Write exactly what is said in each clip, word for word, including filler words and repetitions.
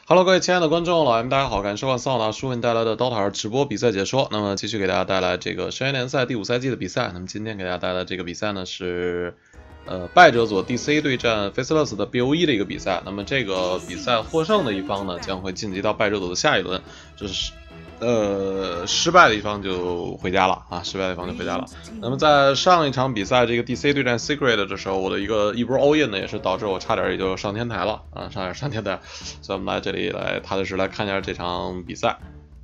Hello，各位亲爱的观众，老 M， 大家好，感谢收看桑拿叔为你带来的 Dota 二直播比赛解说。那么继续给大家带来这个深渊联赛第五赛季的比赛。那么今天给大家带来这个比赛呢是，呃，败者组 D C 对战 Faceless 的 B O E 的一个比赛。那么这个比赛获胜的一方呢将会晋级到败者组的下一轮，这是。呃，失败的一方就回家了啊！失败的一方就回家了。那么在上一场比赛这个 D C 对战 Secret 的时候，我的一个一波 all in 呢，也是导致我差点也就上天台了啊，差点上天台。所以我们来这里来踏踏实实来看一下这场比赛。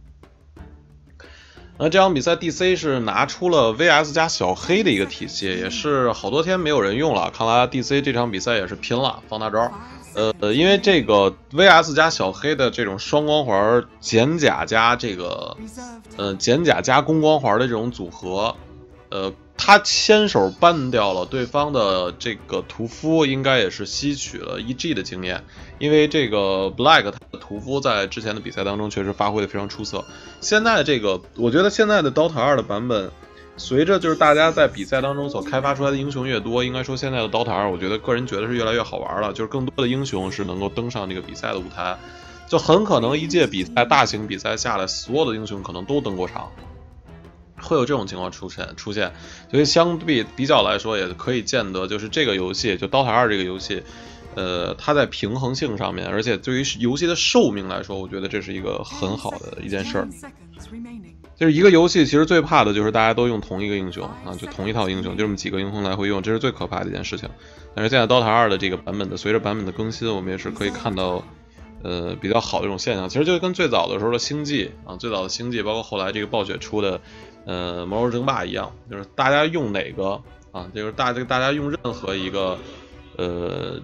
那这场比赛 D C 是拿出了 V S 加小黑的一个体系，也是好多天没有人用了，看来 D C 这场比赛也是拼了，放大招。呃，因为这个 V S 加小黑的这种双光环减甲加这个呃减甲加攻光环的这种组合，呃，他牵手ban掉了对方的这个屠夫，应该也是吸取了 E G 的经验，因为这个 Black 他的屠夫在之前的比赛当中确实发挥的非常出色。现在这个，我觉得现在的 Dota 二的版本。随着就是大家在比赛当中所开发出来的英雄越多，应该说现在的 Dota 二，我觉得个人觉得是越来越好玩了。就是更多的英雄是能够登上这个比赛的舞台，就很可能一届比赛、大型比赛下来，所有的英雄可能都登过场，会有这种情况出现出现。所以相比比较来说，也可以见得就是这个游戏，就 Dota 二这个游戏，呃，它在平衡性上面，而且对于游戏的寿命来说，我觉得这是一个很好的一件事儿。就是一个游戏，其实最怕的就是大家都用同一个英雄啊，就同一套英雄，就这么几个英雄来回用，这是最可怕的一件事情。但是现在 Dota 二的这个版本的，随着版本的更新，我们也是可以看到，呃，比较好的这种现象。其实就跟最早的时候的星际啊，最早的星际，包括后来这个暴雪出的，呃，魔兽争霸一样，就是大家用哪个啊，就是大大家用任何一个，呃，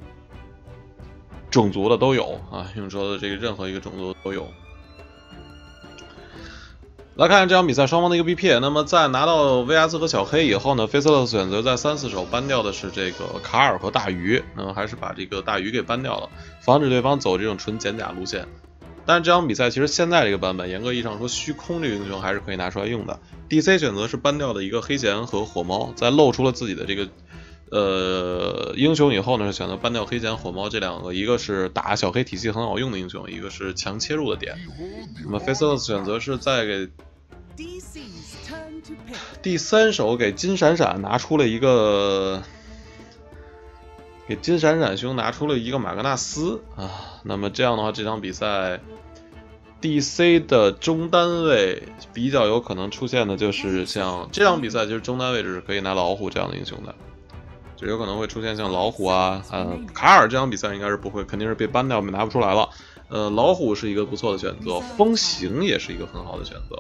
种族的都有啊，用说的这个任何一个种族都有。来看这场比赛双方的一个 B P， 那么在拿到 V S 和小黑以后呢 ，Faceless 选择在三四手 ban 掉的是这个卡尔和大鱼，那么还是把这个大鱼给 ban 掉了，防止对方走这种纯减甲路线。但是这场比赛其实现在这个版本，严格意义上说，虚空这个英雄还是可以拿出来用的。D C 选择是 ban 掉的一个黑弦和火猫，在露出了自己的这个呃英雄以后呢，是选择 ban 掉黑弦、火猫这两个，一个是打小黑体系很好用的英雄，一个是强切入的点。那么 Faceless 选择是再给第三手给金闪闪拿出了一个，给金闪闪兄拿出了一个马格纳斯啊。那么这样的话，这场比赛 D C 的中单位比较有可能出现的就是像这场比赛，就是中单位置是可以拿老虎这样的英雄的，就有可能会出现像老虎啊，呃，卡尔这场比赛应该是不会，肯定是被ban掉，拿不出来了。呃，老虎是一个不错的选择，风行也是一个很好的选择。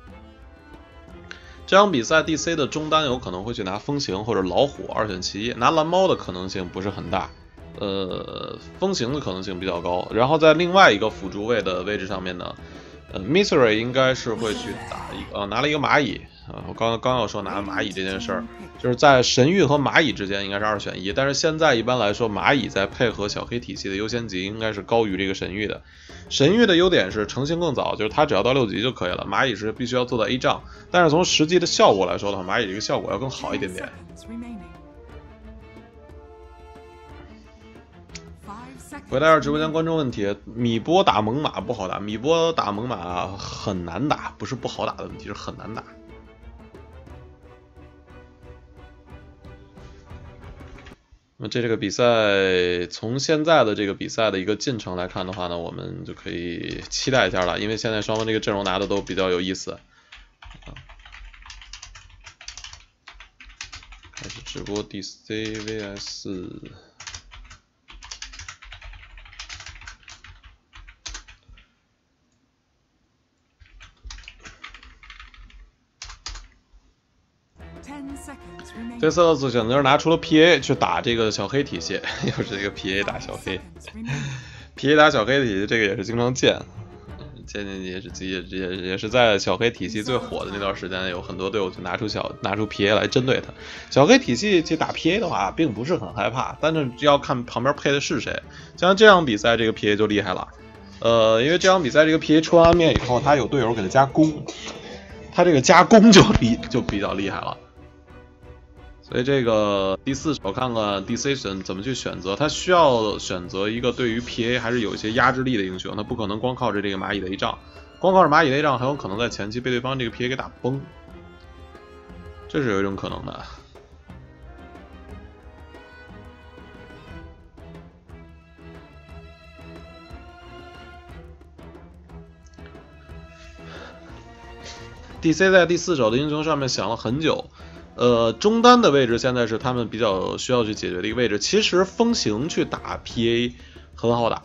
这场比赛 D C 的中单有可能会去拿风行或者老虎二选其一，拿蓝猫的可能性不是很大，呃，风行的可能性比较高。然后在另外一个辅助位的位置上面呢，呃 ，Misery 应该是会去打一个，呃，拿了一个蚂蚁啊，我刚刚要说拿蚂蚁这件事儿，就是在神域和蚂蚁之间应该是二选一，但是现在一般来说蚂蚁在配合小黑体系的优先级应该是高于这个神域的。神域的优点是成型更早，就是它只要到六级就可以了。蚂蚁是必须要做到 A 仗，但是从实际的效果来说的话，蚂蚁这个效果要更好一点点。回到直播间观众问题，米波打猛犸不好打，米波打猛犸很难打，不是不好打的问题，是很难打。那么这这个比赛从现在的这个比赛的一个进程来看的话呢，我们就可以期待一下了，因为现在双方这个阵容拿的都比较有意思。开始直播 D C V S。这次次选择拿出了 P A 去打这个小黑体系，又是这个 P A 打小黑 ，P A 打小黑体系，这个也是经常见，见见也是也也也是在小黑体系最火的那段时间，有很多队伍就拿出小拿出 P A 来针对他。小黑体系去打 P A 的话，并不是很害怕，但是要看旁边配的是谁。像这场比赛，这个 P A 就厉害了，呃，因为这场比赛这个 P A 出完面以后，他有队友给他加攻，他这个加攻就比就比较厉害了。 所以这个第四手看看 D C 选怎么去选择，他需要选择一个对于 P A 还是有一些压制力的英雄，他不可能光靠着这个蚂蚁的 A 仗，光靠着蚂蚁的 A 仗很有可能在前期被对方这个 P A 给打崩，这是有一种可能的。D C 在第四手的英雄上面想了很久，呃，中单的位置现在是他们比较需要去解决的一个位置。其实风行去打 P A 很好打，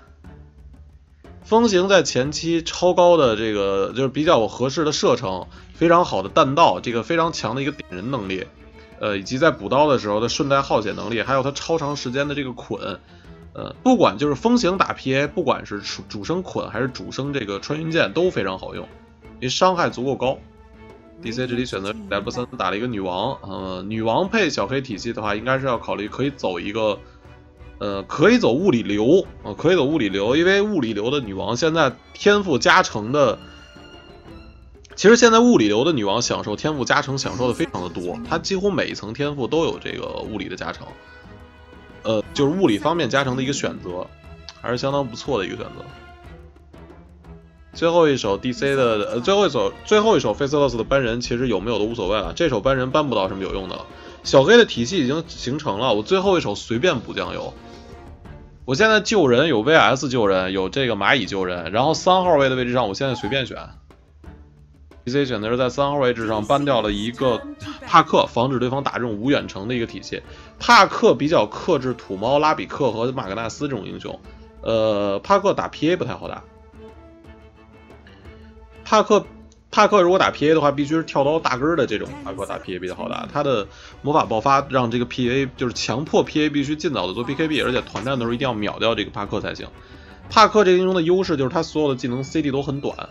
风行在前期超高的这个就是比较合适的射程，非常好的弹道，这个非常强的一个点人能力，呃，以及在补刀的时候的顺带耗血能力，还有它超长时间的这个捆。呃，不管就是风行打 P A， 不管是主升捆还是主升这个穿云箭都非常好用。因为伤害足够高 ，D C 这里选择 level 三打了一个女王，呃，女王配小黑体系的话，应该是要考虑可以走一个，呃，可以走物理流，呃，可以走物理流，因为物理流的女王现在天赋加成的，其实现在物理流的女王享受天赋加成享受的非常的多，她几乎每一层天赋都有这个物理的加成，呃，就是物理方面加成的一个选择，还是相当不错的一个选择。最后一手 D C 的呃，最后一手最后一手 Faceless 的搬人其实有没有都无所谓了，这手搬人搬不到什么有用的了。小黑的体系已经形成了，我最后一手随便补酱油。我现在救人有 V S 救人，有这个蚂蚁救人，然后三号位的位置上我现在随便选。D C 选的是在三号位置上搬掉了一个帕克，防止对方打这种无远程的一个体系。帕克比较克制土猫、拉比克和马格纳斯这种英雄，呃，帕克打 P A 不太好打。帕克，帕克如果打 P A 的话，必须是跳刀大根的这种帕克打 P A 比较好打。他的魔法爆发让这个 P A 就是强迫 P A 必须尽早的做 P K B， 而且团战的时候一定要秒掉这个帕克才行。帕克这个英雄的优势就是他所有的技能 C D 都很短，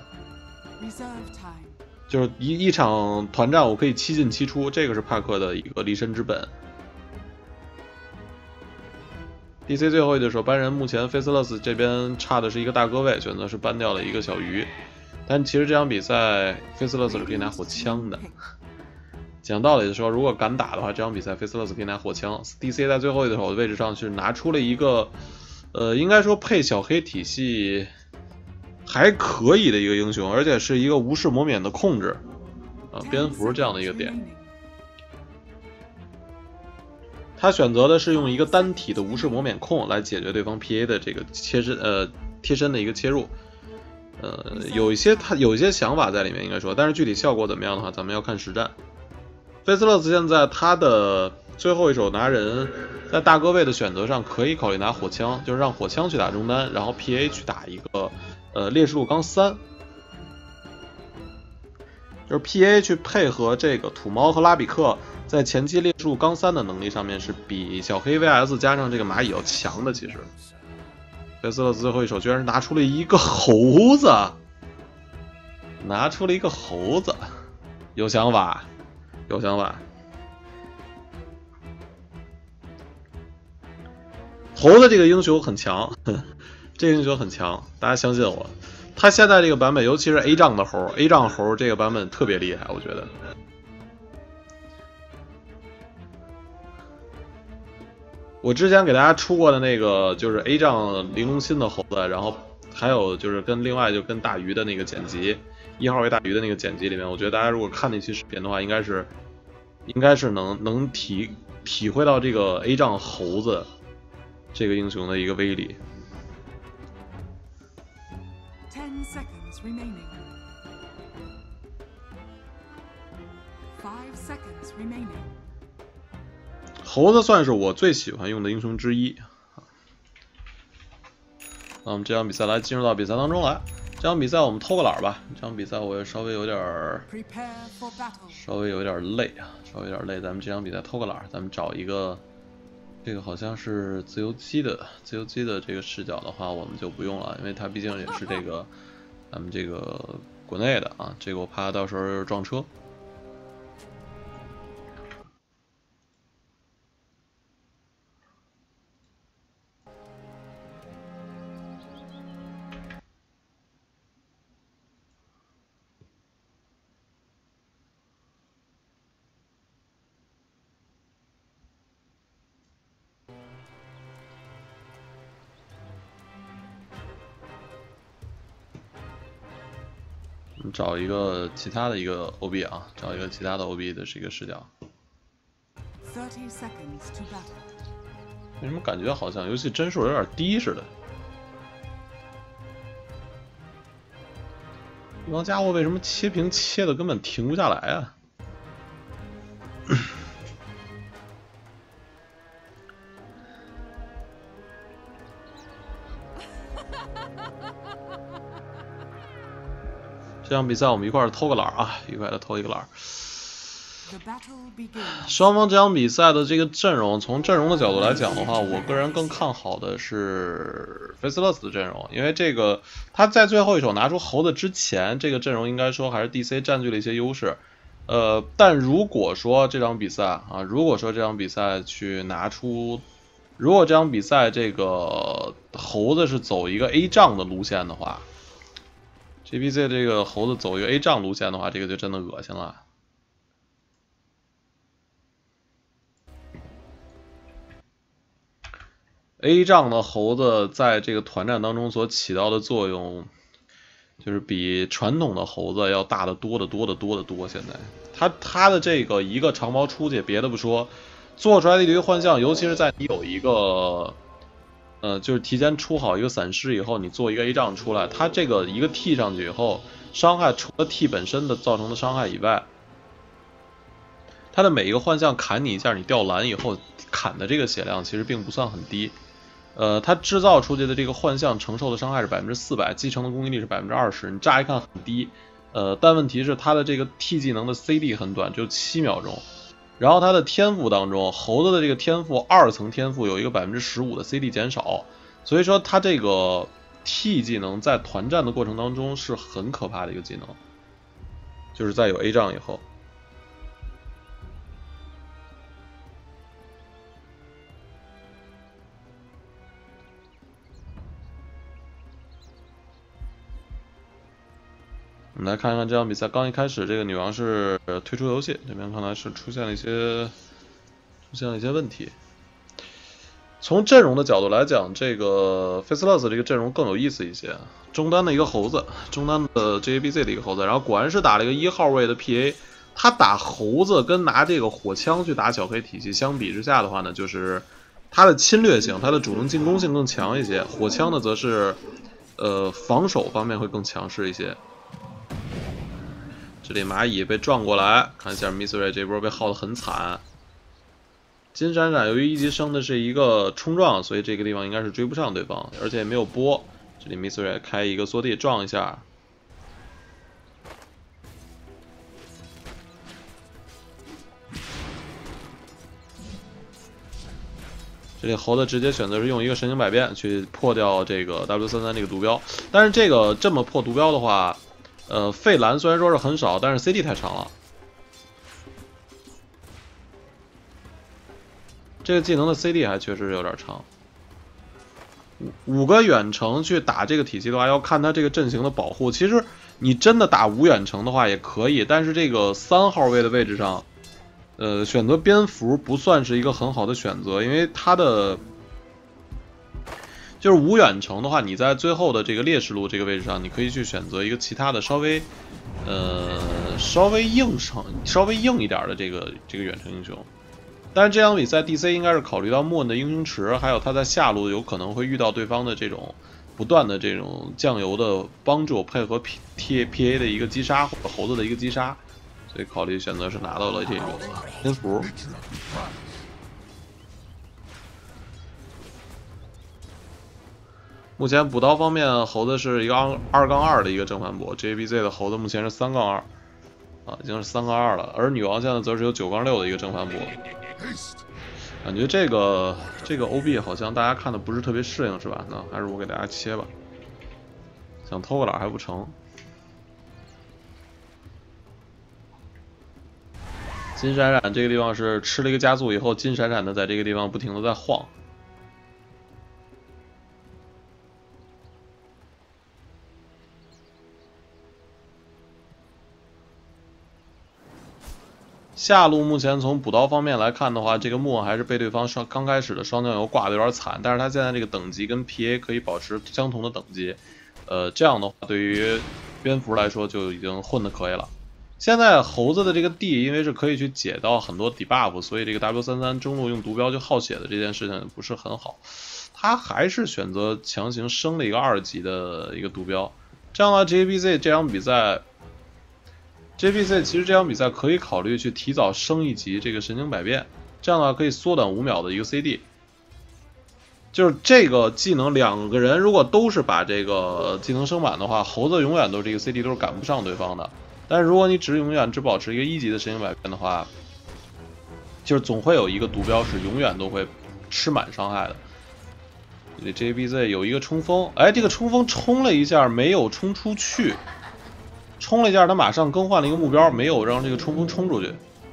就是一一场团战我可以七进七出，这个是帕克的一个立身之本。D C 最后一的时候搬人，目前 Faceless 这边差的是一个大哥位，选择是搬掉了一个小鱼。但其实这场比赛 Faceless 是可以拿火枪的。讲道理的说，如果敢打的话，这场比赛 Faceless 可以拿火枪。D C 在最后一手的位置上是拿出了一个，呃，应该说配小黑体系还可以的一个英雄，而且是一个无视魔免的控制，啊、呃，蝙蝠这样的一个点。他选择的是用一个单体的无视魔免控来解决对方 P A 的这个切身呃贴身的一个切入。呃，有一些他有一些想法在里面，应该说，但是具体效果怎么样的话，咱们要看实战。Faceless 现在他的最后一手拿人，在大哥位的选择上可以考虑拿火枪，就是让火枪去打中单，然后 P A 去打一个呃烈士路刚三，就是 P A 去配合这个土猫和拉比克，在前期烈士路刚三的能力上面是比小黑 V S 加上这个蚂蚁要强的，其实。菲斯勒斯最后一手居然是拿出了一个猴子，拿出了一个猴子，有想法，有想法。猴子这个英雄很强，这个英雄很强，大家相信我。他现在这个版本，尤其是 A 仗的猴 ，A 仗猴这个版本特别厉害，我觉得。我之前给大家出过的那个就是 A 仗玲珑心的猴子，然后还有就是跟另外就跟大鱼的那个剪辑，一号为大鱼的那个剪辑里面，我觉得大家如果看那期视频的话，应该是应该是能能体体会到这个 A 仗猴子这个英雄的一个威力。 ten seconds remaining. Five seconds remaining. 猴子算是我最喜欢用的英雄之一。那我们这场比赛来进入到比赛当中来。这场比赛我们偷个懒吧。这场比赛我也稍微有点儿，稍微有点累啊，稍微有点累。咱们这场比赛偷个懒，咱们找一个，这个好像是自由基的，自由基的这个视角的话，我们就不用了，因为它毕竟也是这个咱们这个国内的啊，这个我怕到时候撞车。 我们找一个其他的一个 O B 啊，找一个其他的 O B 的这个视角。 thirty seconds to battle. 为什么感觉好像游戏帧数有点低似的？这帮家伙为什么切屏切的根本停不下来啊？这场比赛我们一块儿偷个懒啊，愉快的偷一个懒。双方这场比赛的这个阵容，从阵容的角度来讲的话，我个人更看好的是 Faceless 的阵容，因为这个他在最后一手拿出猴子之前，这个阵容应该说还是 D C 占据了一些优势。呃，但如果说这场比赛啊，如果说这场比赛去拿出，如果这场比赛这个猴子是走一个 A 仗的路线的话 ，G B Z 这个猴子走一个 A 仗路线的话，这个就真的恶心了。A 仗的猴子在这个团战当中所起到的作用，就是比传统的猴子要大得多得多得多得多。现在，他他的这个一个长矛出去，别的不说，做出来的一堆幻象，尤其是在你有一个，呃，就是提前出好一个散尸以后，你做一个 A 仗出来，他这个一个 T 上去以后，伤害除了 T 本身的造成的伤害以外，他的每一个幻象砍你一下，你掉蓝以后砍的这个血量其实并不算很低。呃，它制造出去的这个幻象承受的伤害是百分之四百，继承的攻击力是百分之二十，你乍一看很低，呃，但问题是它的这个 T 技能的 C D 很短，就七秒钟。然后它的天赋当中，猴子的这个天赋二层天赋有一个百分之十五的 C D 减少，所以说它这个 T 技能在团战的过程当中是很可怕的一个技能，就是在有 A 仗以后。我们来看一看这场比赛刚一开始，这个女王是退出游戏，这边看来是出现了一些出现了一些问题。从阵容的角度来讲，这个 Faceless 这个阵容更有意思一些。中单的一个猴子，中单的 J A B Z 的一个猴子，然后果然是打了一个一号位的 P A。他打猴子跟拿这个火枪去打小黑体系相比之下的话呢，就是他的侵略性、他的主动进攻性更强一些，火枪呢则是呃防守方面会更强势一些。这里蚂蚁被撞过来，看一下 Misery 这波被耗得很惨。金闪闪由于一级升的是一个冲撞，所以这个地方应该是追不上对方，而且也没有波。这里 Misery 开一个缩地撞一下。这里猴子直接选择是用一个神行百变去破掉这个 W 三三这个毒镖，但是这个这么破毒镖的话。呃，费蓝虽然说是很少，但是 C D 太长了。这个技能的 C D 还确实有点长。五个远程去打这个体系的话，要看他这个阵型的保护。其实你真的打五远程的话也可以，但是这个三号位的位置上，呃，选择蝙蝠不算是一个很好的选择，因为它的。就是无远程的话，你在最后的这个劣势路这个位置上，你可以去选择一个其他的稍微，呃，稍微硬程、稍微硬一点的这个这个远程英雄。但是这场比赛 D C 应该是考虑到莫恩的英雄池，还有他在下路有可能会遇到对方的这种不断的这种酱油的帮助，配合 P T P A 的一个击杀或者猴子的一个击杀，所以考虑选择是拿到了这个蝙蝠。目前补刀方面，猴子是一个二二杠二的一个正反补 ，J A B Z 的猴子目前是三杠二，啊，已经是三杠二了。而女王现在则是有九杠六的一个正反补。感觉这个这个 O B 好像大家看的不是特别适应，是吧？那还是我给大家切吧。想偷个懒还不成。金闪闪这个地方是吃了一个加速以后，金闪闪的在这个地方不停的在晃。下路目前从补刀方面来看的话，这个莫还是被对方双刚开始的双酱油挂的有点惨，但是他现在这个等级跟 P A 可以保持相同的等级，呃，这样的话对于蝙蝠来说就已经混得可以了。现在猴子的这个 D 因为是可以去解到很多 debuff， 所以这个 W 三三中路用毒镖就耗血的这件事情不是很好，他还是选择强行升了一个二级的一个毒镖。这样的话 J B Z 这场比赛 ，J B Z 其实这场比赛可以考虑去提早升一级这个神经百变，这样的话可以缩短五秒的一个 C D。就是这个技能，两个人如果都是把这个技能升满的话，猴子永远都是这个 C D 都是赶不上对方的。但是如果你只永远只保持一个一级的神经百变的话，就是总会有一个毒镖是永远都会吃满伤害的。这 J B Z 有一个冲锋，哎，这个冲锋冲了一下没有冲出去，冲了一下他马上更换了一个目标，没有让这个冲锋冲出去。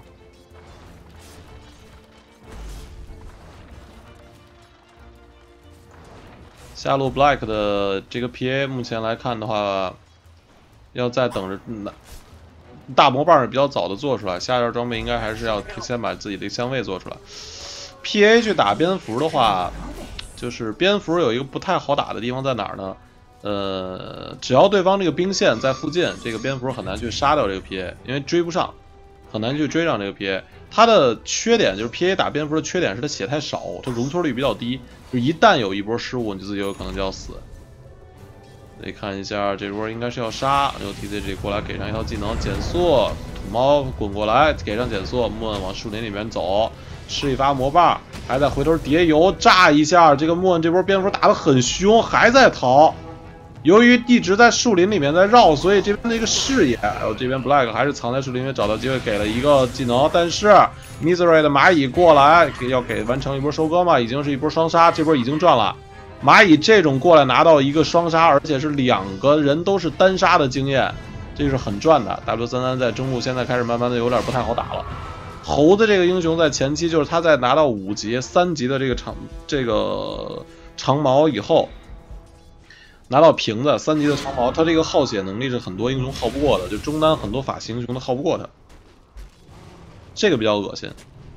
下路 Black 的这个 P A 目前来看的话，要再等着，嗯，大魔棒是比较早的做出来，下一件装备应该还是要先把自己的香味做出来。P A 去打蝙蝠的话，就是蝙蝠有一个不太好打的地方在哪儿呢？呃，只要对方这个兵线在附近，这个蝙蝠很难去杀掉这个 P A， 因为追不上，很难去追上这个 P A。它的缺点就是 P A 打蝙蝠的缺点是它血太少，它容错率比较低，就一旦有一波失误，你自己有可能就要死。得看一下这波应该是要杀，然后 T C G 过来给上一套技能减速，土猫滚过来给上减速，莫恩往树林里面走，吃一发魔棒，还在回头叠油炸一下，这个莫恩这波蝙蝠打得很凶，还在逃。由于一直在树林里面在绕，所以这边的一个视野，然后这边 Black 还是藏在树林里面找到机会给了一个技能，但是 Misery 的蚂蚁过来要给完成一波收割嘛，已经是一波双杀，这波已经赚了。蚂蚁这种过来拿到一个双杀，而且是两个人都是单杀的经验，这是很赚的。W 三三在中路现在开始慢慢的有点不太好打了。猴子这个英雄在前期就是他在拿到五级、三级的这个长这个长矛以后。拿到瓶子三级的长矛，他这个耗血能力是很多英雄耗不过的，就中单很多法系英雄都耗不过他，这个比较恶心。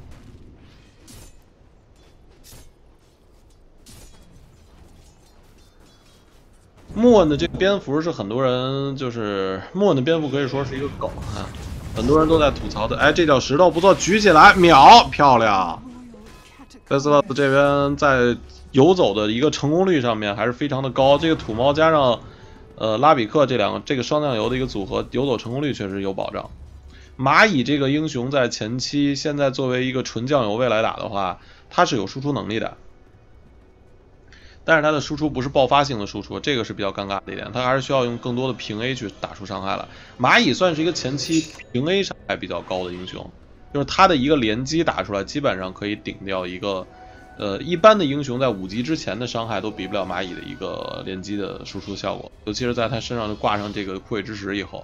莫恩的这个蝙蝠是很多人就是莫恩的蝙蝠可以说是一个梗啊，很多人都在吐槽的。哎，这叫石头不错，举起来秒漂亮。贝斯勒斯这边在游走的一个成功率上面还是非常的高，这个土猫加上呃拉比克这两个这个双酱油的一个组合，游走成功率确实有保障。蚂蚁这个英雄在前期现在作为一个纯酱油位来打的话，它是有输出能力的，但是它的输出不是爆发性的输出，这个是比较尴尬的一点，它还是需要用更多的平 A 去打出伤害来。蚂蚁算是一个前期平 A 伤害比较高的英雄，就是它的一个连击打出来基本上可以顶掉一个。呃，一般的英雄在五级之前的伤害都比不了蚂蚁的一个连击的输出效果，尤其是在他身上挂上这个枯萎之石以后。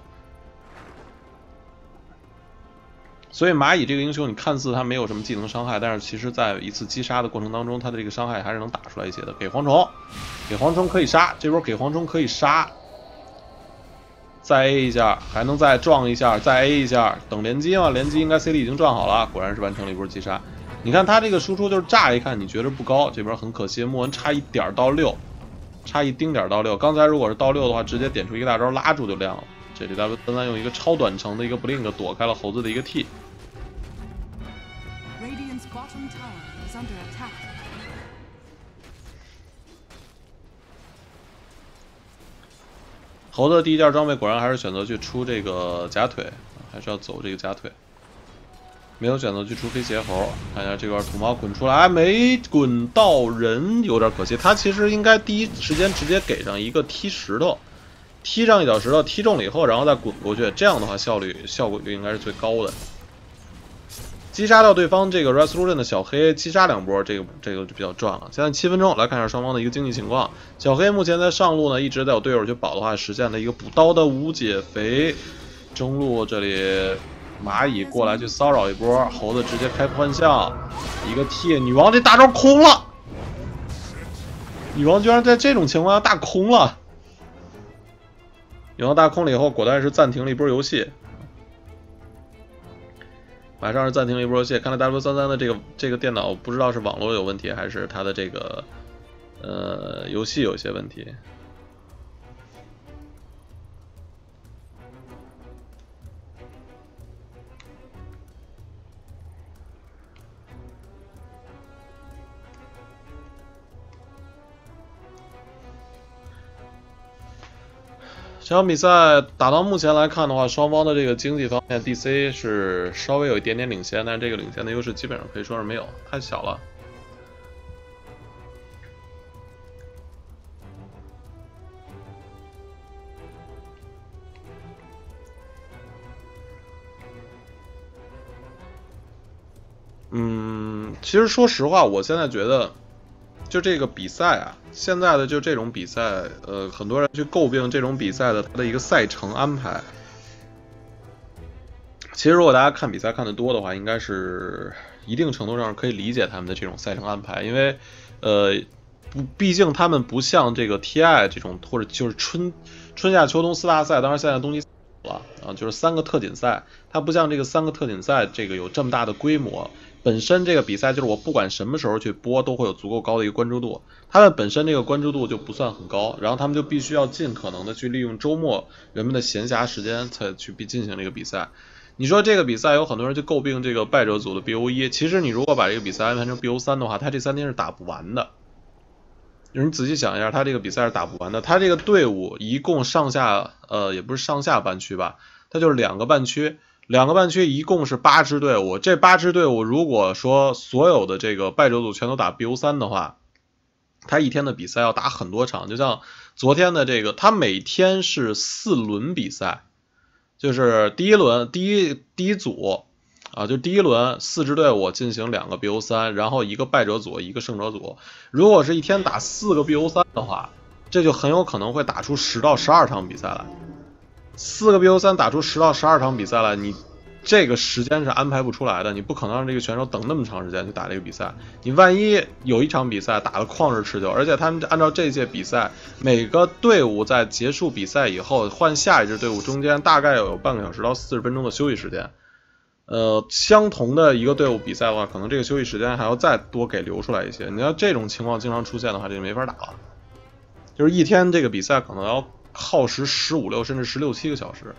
所以蚂蚁这个英雄，你看似他没有什么技能伤害，但是其实在一次击杀的过程当中，他的这个伤害还是能打出来一些的。给蝗虫，给蝗虫可以杀，这波给蝗虫可以杀，再 A 一下，还能再撞一下，再 A 一下，等连击嘛，连击应该 C D 已经撞好了，果然是完成了一波击杀。你看他这个输出就是乍一看你觉得不高，这边很可惜，莫恩差一点到六，差一丁点到六。刚才如果是到六的话，直接点出一个大招拉住就亮了。这里 W 三三用一个超短程的一个 blink 躲开了猴子的一个 T。猴子的第一件装备果然还是选择去出这个假腿，还是要走这个假腿。没有选择去出飞鞋猴，看一下这块土猫滚出来，没滚到人，有点可惜。他其实应该第一时间直接给上一个踢石头，踢上一脚石头，踢中了以后，然后再滚过去，这样的话效率效果率应该是最高的。击杀到对方这个 Resolution 的小黑，击杀两波，这个这个就比较赚了。现在七分钟，来看一下双方的一个经济情况。小黑目前在上路呢，一直在有队友去保的话，实现了一个补刀的无解肥。中路这里。蚂蚁过来去骚扰一波，猴子直接开幻象，一个 T， 女王这大招空了，女王居然在这种情况下大空了，女王大空了以后，果断是暂停了一波游戏，马上是暂停了一波游戏。看来 W 三三的这个这个电脑不知道是网络有问题，还是它的这个呃游戏有些问题。 这场比赛打到目前来看的话，双方的这个经济方面 ，D C 是稍微有一点点领先，但是这个领先的优势基本上可以说是没有，太小了。嗯，其实说实话，我现在觉得，就这个比赛啊，现在的就这种比赛，呃，很多人去诟病这种比赛的它的一个赛程安排。其实如果大家看比赛看得多的话，应该是一定程度上可以理解他们的这种赛程安排，因为，呃，不，毕竟他们不像这个 T I 这种，或者就是春春夏秋冬四大赛，当然现在冬季了啊，就是三个特锦赛，它不像这个三个特锦赛这个有这么大的规模。本身这个比赛就是我不管什么时候去播都会有足够高的一个关注度，他们本身这个关注度就不算很高，然后他们就必须要尽可能的去利用周末人们的闲暇时间才去进行这个比赛。你说这个比赛有很多人就诟病这个败者组的 B O 一，其实你如果把这个比赛安排成 B O 三的话，他这三天是打不完的。你仔细想一下，他这个比赛是打不完的，他这个队伍一共上下呃也不是上下半区吧，他就是两个半区。两个半区一共是八支队伍，这八支队伍如果说所有的这个败者组全都打 B O 三的话，他一天的比赛要打很多场，就像昨天的这个，他每天是四轮比赛，就是第一轮第一第一组啊，就第一轮四支队伍进行两个 B O 三，然后一个败者组一个胜者组，如果是一天打四个 B O 三的话，这就很有可能会打出十到十二场比赛来。四个 B O 三打出十到十二场比赛来，你这个时间是安排不出来的，你不可能让这个选手等那么长时间去打这个比赛。你万一有一场比赛打得旷日持久，而且他们按照这届比赛，每个队伍在结束比赛以后换下一支队伍中间大概有半个小时到四十分钟的休息时间。呃，相同的一个队伍比赛的话，可能这个休息时间还要再多给留出来一些。你要这种情况经常出现的话，这就没法打了。就是一天这个比赛可能要耗时十五六甚至十六七个小时。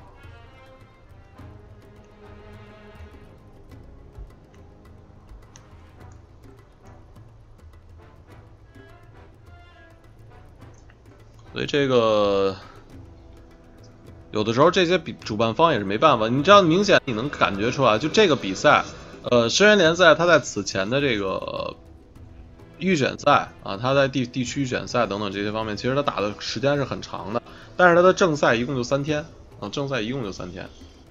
所以这个有的时候这些比主办方也是没办法，你知道明显你能感觉出来，就这个比赛，呃，深渊联赛它在此前的这个预选赛啊，它在地地区预选赛等等这些方面，其实它打的时间是很长的，但是它的正赛一共就三天啊，正赛一共就三天。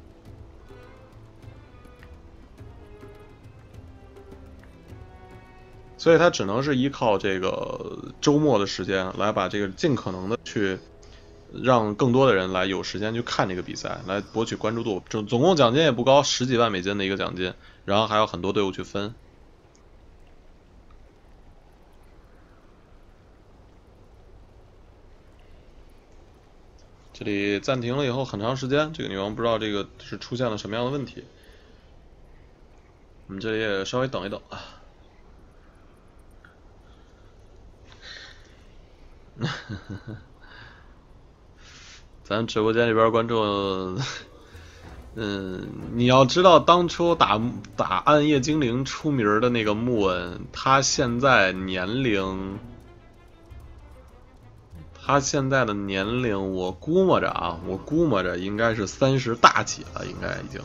所以它只能是依靠这个周末的时间来把这个尽可能的去让更多的人来有时间去看这个比赛，来博取关注度。总总共奖金也不高，十几万美金的一个奖金，然后还有很多队伍去分。这里暂停了以后很长时间，这个女王不知道这个是出现了什么样的问题。我们这里也稍微等一等啊。咱直播间这边观众，嗯，你要知道当初打打暗夜精灵出名的那个穆恩，他现在年龄，他现在的年龄我估摸着啊，我估摸着应该是三十大几了，应该已经，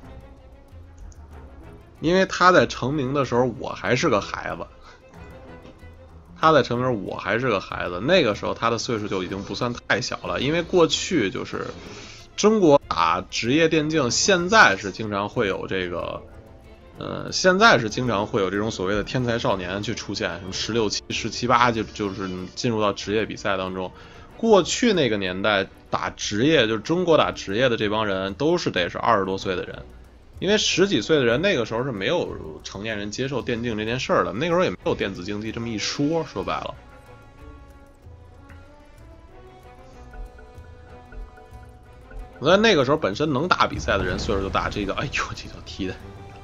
因为他在成名的时候我还是个孩子。他在成名我还是个孩子，那个时候他的岁数就已经不算太小了，因为过去就是中国打职业电竞，现在是经常会有这个，呃，现在是经常会有这种所谓的天才少年去出现，什么十六七、十七八就就是进入到职业比赛当中。过去那个年代打职业，就是中国打职业的这帮人都是得是二十多岁的人。因为十几岁的人那个时候是没有成年人接受电竞这件事儿的，那个时候也没有电子竞技这么一说，说白了。我在那个时候本身能打比赛的人岁数就大，这个哎呦这脚踢的。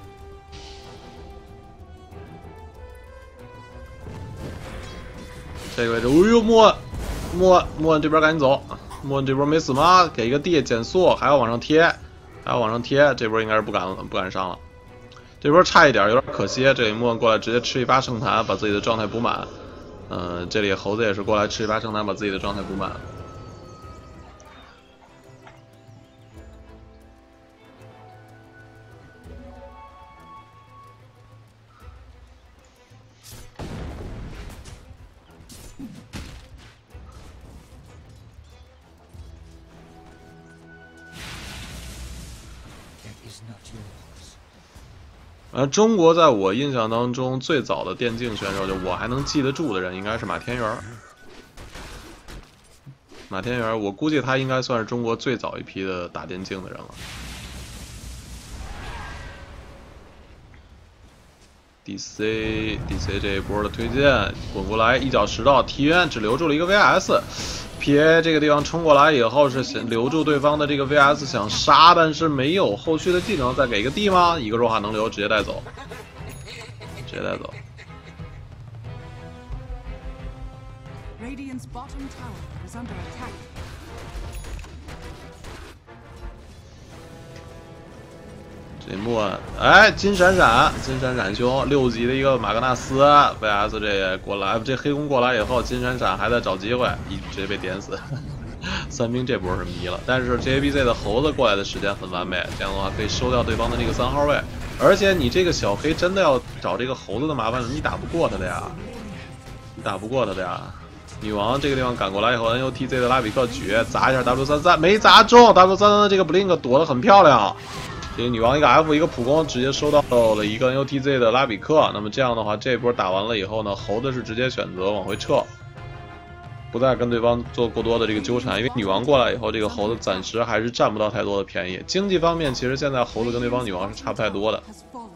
这个位置，哎呦莫莫莫这边赶紧走，莫这波没死吗？给一个 D 减速，还要往上贴。还要往上贴，这波应该是不敢不敢上了。这波差一点，有点可惜。这里莫过来直接吃一发圣坛，把自己的状态补满。呃，这里猴子也是过来吃一发圣坛，把自己的状态补满。 呃，中国在我印象当中最早的电竞选手，就我还能记得住的人，应该是马天元。马天元，我估计他应该算是中国最早一批的打电竞的人了。D C D C 这一波的推荐，滚过来一脚石头，提渊只留住了一个 V S。P A 这个地方冲过来以后是想留住对方的这个 V S 想杀，但是没有后续的技能，再给一个 D 吗？一个弱化能留，直接带走，直接带走。 Radiant's bottom tower is under attack. 这一幕，哎，金闪闪，金闪闪兄，六级的一个马格纳斯 V S 这也过来，这黑弓过来以后，金闪闪还在找机会，一直接被点死。三兵这波是迷了，但是 J A B Z 的猴子过来的时间很完美，这样的话可以收掉对方的那个三号位，而且你这个小黑真的要找这个猴子的麻烦，你打不过他的呀，你打不过他的呀。女王这个地方赶过来以后 ，N U T Z 的拉比克举砸一下 W 三三，没砸中 ，W 三三的这个 Blink 躲得很漂亮。这个女王一个 F 一个普攻，直接收到了一个 N U T Z 的拉比克。那么这样的话，这波打完了以后呢，猴子是直接选择往回撤，不再跟对方做过多的这个纠缠。因为女王过来以后，这个猴子暂时还是占不到太多的便宜。经济方面，其实现在猴子跟对方女王是差不太多的。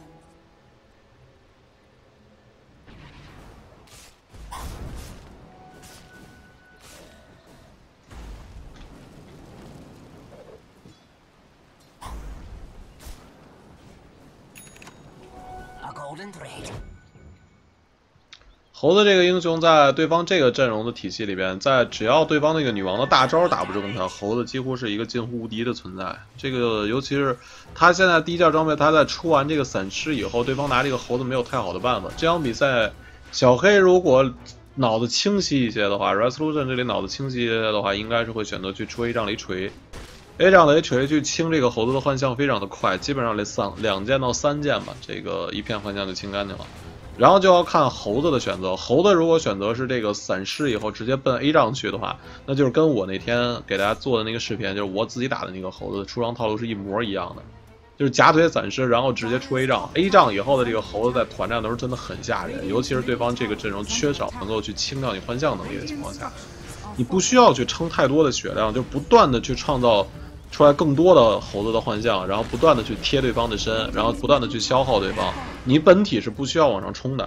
猴子这个英雄在对方这个阵容的体系里边，在只要对方那个女王的大招打不中他，猴子几乎是一个近乎无敌的存在。这个尤其是他现在第一件装备，他在出完这个散尸以后，对方拿这个猴子没有太好的办法。这场比赛，小黑如果脑子清晰一些的话 ，Resolution 这里脑子清晰一些的话，应该是会选择去出 A 杖雷锤。A 杖雷锤去清这个猴子的幻象非常的快，基本上这三两件到三件吧，这个一片幻象就清干净了。然后就要看猴子的选择，猴子如果选择是这个散尸以后直接奔 A 杖去的话，那就是跟我那天给大家做的那个视频，就是我自己打的那个猴子的出装套路是一模一样的，就是夹腿散尸，然后直接出 A 杖 ，A 杖以后的这个猴子在团战的时候真的很吓人，尤其是对方这个阵容缺少能够去清掉你幻象能力的情况下，你不需要去撑太多的血量，就不断的去创造出来更多的猴子的幻象，然后不断的去贴对方的身，然后不断的去消耗对方，你本体是不需要往上冲的，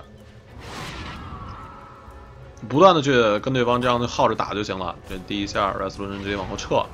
不断的去跟对方这样的耗着打就行了。这第一下 Resolution 直接往后撤，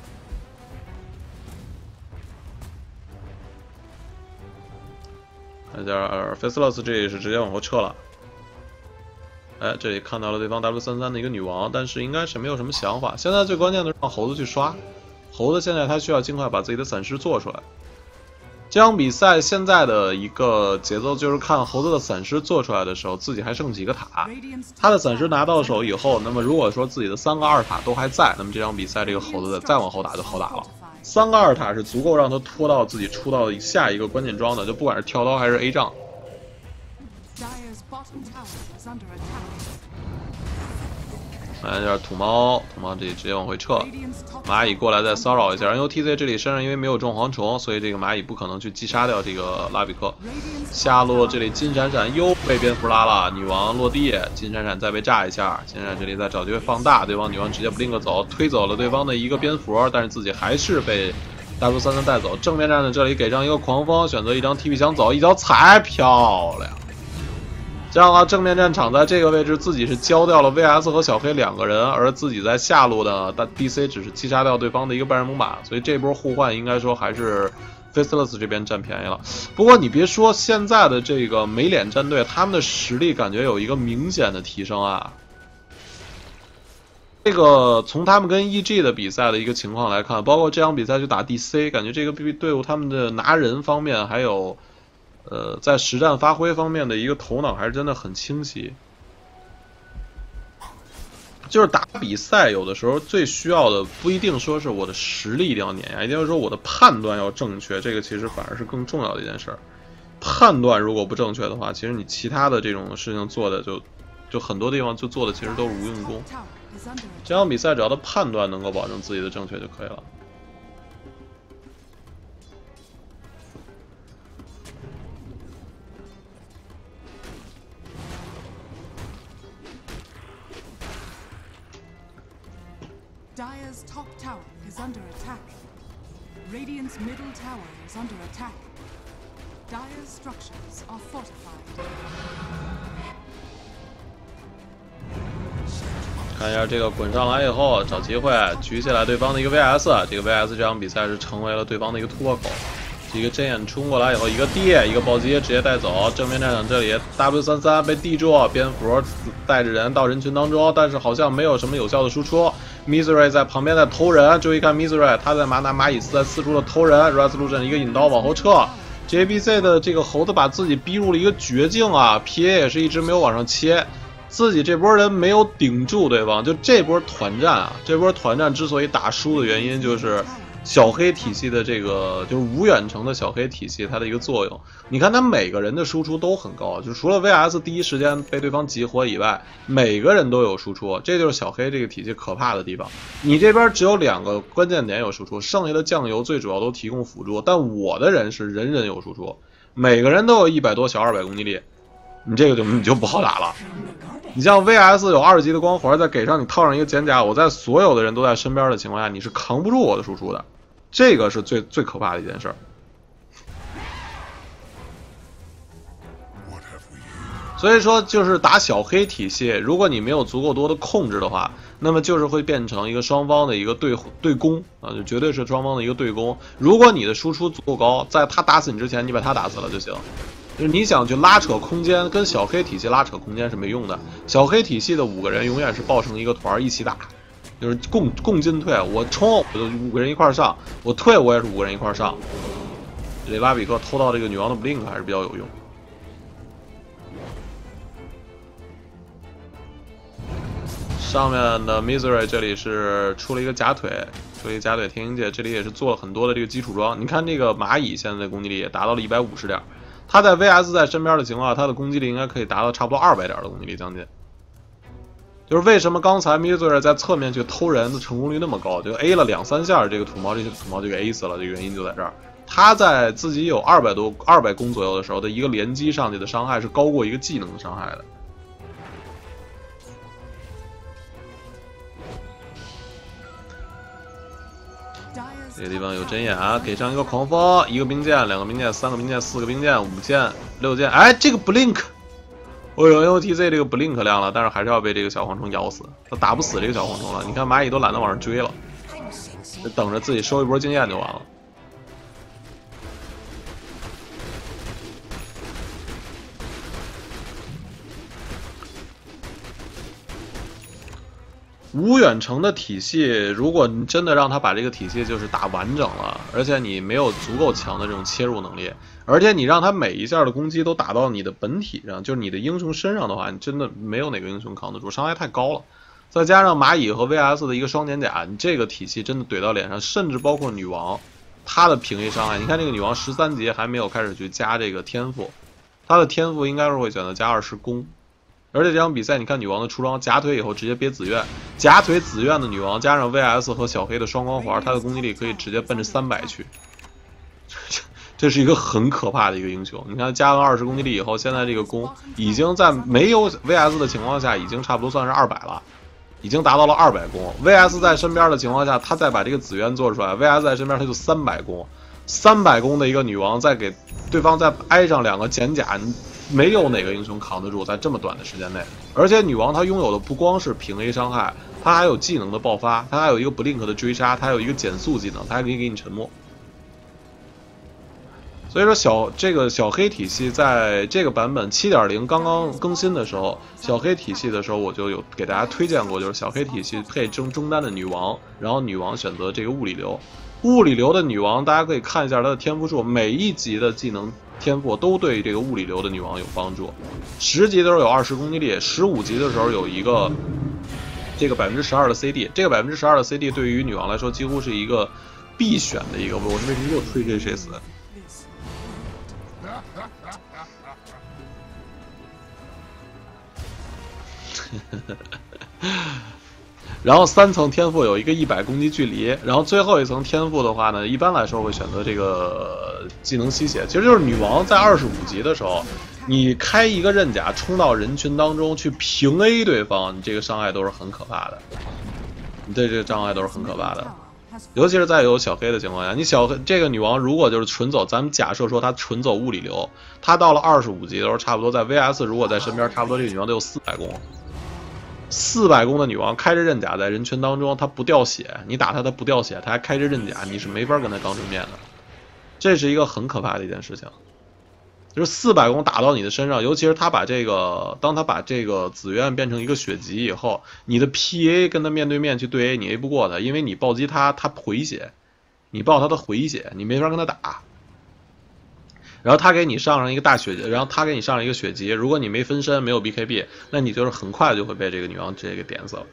看一下 Faceless 这也是直接往后撤了。哎，这里看到了对方 W 三三的一个女王，但是应该是没有什么想法。现在最关键的是让猴子去刷。猴子现在他需要尽快把自己的散尸做出来。这场比赛现在的一个节奏就是看猴子的散尸做出来的时候，自己还剩几个塔。他的散尸拿到手以后，那么如果说自己的三个二塔都还在，那么这场比赛这个猴子再往后打就好打了。三个二塔是足够让他拖到自己出到下一个关键装的，就不管是跳刀还是 A 杖。看一下土猫，土猫这里直接往回撤，蚂蚁过来再骚扰一下。N U T Z 这里身上因为没有中蝗虫，所以这个蚂蚁不可能去击杀掉这个拉比克。下路这里金闪闪又被蝙蝠拉了，女王落地，金闪闪再被炸一下，金闪闪这里再找机会放大，对方女王直接 blink 走，推走了对方的一个蝙蝠，但是自己还是被 W 三三带走。正面战的这里给上一个狂风，选择一张 T P 墙走，一脚踩，漂亮。这样的话，正面战场在这个位置自己是交掉了 V S 和小黑两个人，而自己在下路的但 D C 只是击杀掉对方的一个半人猛犸，所以这波互换应该说还是 Faceless 这边占便宜了。不过你别说，现在的这个没脸战队，他们的实力感觉有一个明显的提升啊。这个从他们跟 E G 的比赛的一个情况来看，包括这场比赛去打 D C， 感觉这个队伍他们的拿人方面还有。呃，在实战发挥方面的一个头脑还是真的很清晰。就是打比赛，有的时候最需要的不一定说是我的实力一定要碾压，一定要说我的判断要正确，这个其实反而是更重要的一件事儿。判断如果不正确的话，其实你其他的这种事情做的就就很多地方就做的其实都是无用功。这场比赛只要的判断能够保证自己的正确就可以了。 Dire's top tower is under attack. Radiant's middle tower is under attack. Dire's structures are fortified. 看一下这个滚上来以后，找机会举起来对方的一个 V S， 这个 V S 这场比赛是成为了对方的一个突破口。一个针眼冲过来以后，一个 D， 一个暴击直接带走。正面战场这里 W 三三被 D 住，蝙蝠带着人到人群当中，但是好像没有什么有效的输出。Misery 在旁边在偷人，注意看 Misery， 他在马拿蚂蚁斯在四处的偷人 ，Resolution 一个引刀往后撤。J B C 的这个猴子把自己逼入了一个绝境啊 ，P A 也是一直没有往上切。 自己这波人没有顶住对方，就这波团战啊，这波团战之所以打输的原因就是小黑体系的这个就是吴远程的小黑体系它的一个作用。你看他每个人的输出都很高，就除了 V S 第一时间被对方集火以外，每个人都有输出，这就是小黑这个体系可怕的地方。你这边只有两个关键点有输出，剩下的酱油最主要都提供辅助，但我的人是人人有输出，每个人都有一百多小二百攻击力，你这个就你就不好打了。 你像 V S 有二级的光环，再给上你套上一个减甲，我在所有的人都在身边的情况下，你是扛不住我的输出的，这个是最最可怕的一件事儿。所以说，就是打小黑体系，如果你没有足够多的控制的话，那么就是会变成一个双方的一个对对攻啊，就绝对是双方的一个对攻。如果你的输出足够高，在他打死你之前，你把他打死了就行。 就是你想去拉扯空间，跟小黑体系拉扯空间是没用的。小黑体系的五个人永远是抱成一个团一起打，就是共共进退。我冲，我就五个人一块上；我退，我也是五个人一块上。这拉比克偷到这个女王的 blink 还是比较有用。上面的 Misery 这里是出了一个假腿，出了一个假腿天行界，这里也是做了很多的这个基础装。你看这个蚂蚁现在的攻击力也达到了一百五十点。 他在 V S 在身边的情况下，他的攻击力应该可以达到差不多二百点的攻击力将近。就是为什么刚才 Misery 在侧面去偷人的成功率那么高，就 A 了两三下，这个土猫这些土猫就给 A 死了，这个原因就在这儿。他在自己有二百多二百攻左右的时候的一个连击上去的伤害是高过一个技能的伤害的。 这个地方有针眼啊，给上一个狂风，一个兵剑，两个兵剑，三个兵剑，四个兵剑，五剑，六剑。哎，这个 blink， 我有 N O T Z 这个 blink 亮了，但是还是要被这个小蝗虫咬死，他打不死这个小蝗虫了。你看蚂蚁都懒得往上追了，就等着自己收一波经验就完了。 吴远程的体系，如果你真的让他把这个体系就是打完整了，而且你没有足够强的这种切入能力，而且你让他每一下的攻击都打到你的本体上，就是你的英雄身上的话，你真的没有哪个英雄扛得住，伤害太高了。再加上蚂蚁和 V S 的一个双减甲，你这个体系真的怼到脸上，甚至包括女王，她的平 A 伤害，你看这个女王十三级还没有开始去加这个天赋，她的天赋应该是会选择加二十攻。 而且这场比赛，你看女王的出装夹腿以后直接憋紫苑，夹腿紫苑的女王加上 V S 和小黑的双光环，她的攻击力可以直接奔着三百去，这是一个很可怕的一个英雄。你看加完二十攻击力以后，现在这个攻已经在没有 V S 的情况下，已经差不多算是二百了，已经达到了二百攻。V S 在身边的情况下，他再把这个紫苑做出来 ，V S 在身边他就三百攻，三百攻的一个女王再给对方再挨上两个减甲。 没有哪个英雄扛得住在这么短的时间内，而且女王她拥有的不光是平 A 伤害，她还有技能的爆发，她还有一个 blink 的追杀，她还有一个减速技能，她还可以给你沉默。所以说小这个小黑体系在这个版本 七点零 刚刚更新的时候，小黑体系的时候我就有给大家推荐过，就是小黑体系配中中单的女王，然后女王选择这个物理流，物理流的女王大家可以看一下她的天赋树，每一级的技能。 天赋都对这个物理流的女王有帮助，十级的时候有二十攻击力，十五级的时候有一个这个百分之十二的 C D， 这个百分之十二的 C D 对于女王来说几乎是一个必选的一个。我是为什么又推这谁死？然后三层天赋有一个一百攻击距离，然后最后一层天赋的话呢，一般来说会选择这个技能吸血，其实就是女王在二十五级的时候，你开一个刃甲冲到人群当中去平 A 对方，你这个伤害都是很可怕的。 你对这个障碍都是很可怕的。尤其是在有小黑的情况下，你小黑这个女王如果就是纯走，咱们假设说她纯走物理流，她到了二十五级的时候，差不多在 V S 如果在身边，差不多这个女王得有四百攻。四百攻的女王开着刃甲在人群当中，她不掉血，你打她她不掉血，她还开着刃甲，你是没法跟她刚正面的。这是一个很可怕的一件事情。就是四百攻打到你的身上，尤其是他把这个，当他把这个紫苑变成一个血级以后，你的 P A 跟他面对面去对 A， 你 A 不过他，因为你暴击他，他回血，你爆他的回血，你没法跟他打。然后他给你上上一个大血级，然后他给你上上一个血级，如果你没分身，没有 B K B， 那你就是很快就会被这个女王这个点死了。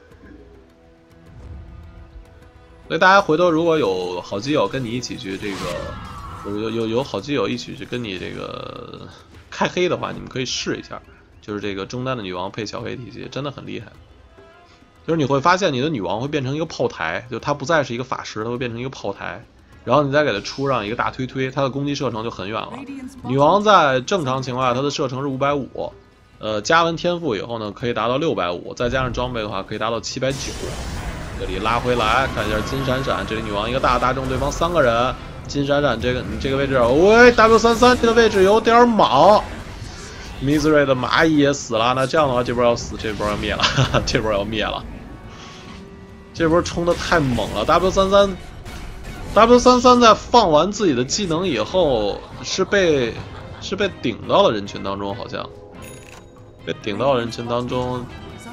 所以大家回头如果有好基友跟你一起去这个。有有有有好基友一起去跟你这个开黑的话，你们可以试一下，就是这个中单的女王配小黑体系真的很厉害。就是你会发现你的女王会变成一个炮台，就她不再是一个法师，她会变成一个炮台，然后你再给她出上一个大推推，她的攻击射程就很远了。女王在正常情况下她的射程是五百五，呃，加完天赋以后呢可以达到六百五，再加上装备的话可以达到七百九。这里拉回来看一下金闪闪，这里女王一个大大中对方三个人。金闪闪这个你这个位置，喂 W 三十三这个位置有点莽 ，Misery 的蚂蚁也死了，那这样的话这波要死，这波要灭了，哈哈这波要灭了，这波冲的太猛了 ，W 三十三 W 三十三在放完自己的技能以后是被是被顶到了人群当中，好像被顶到人群当中。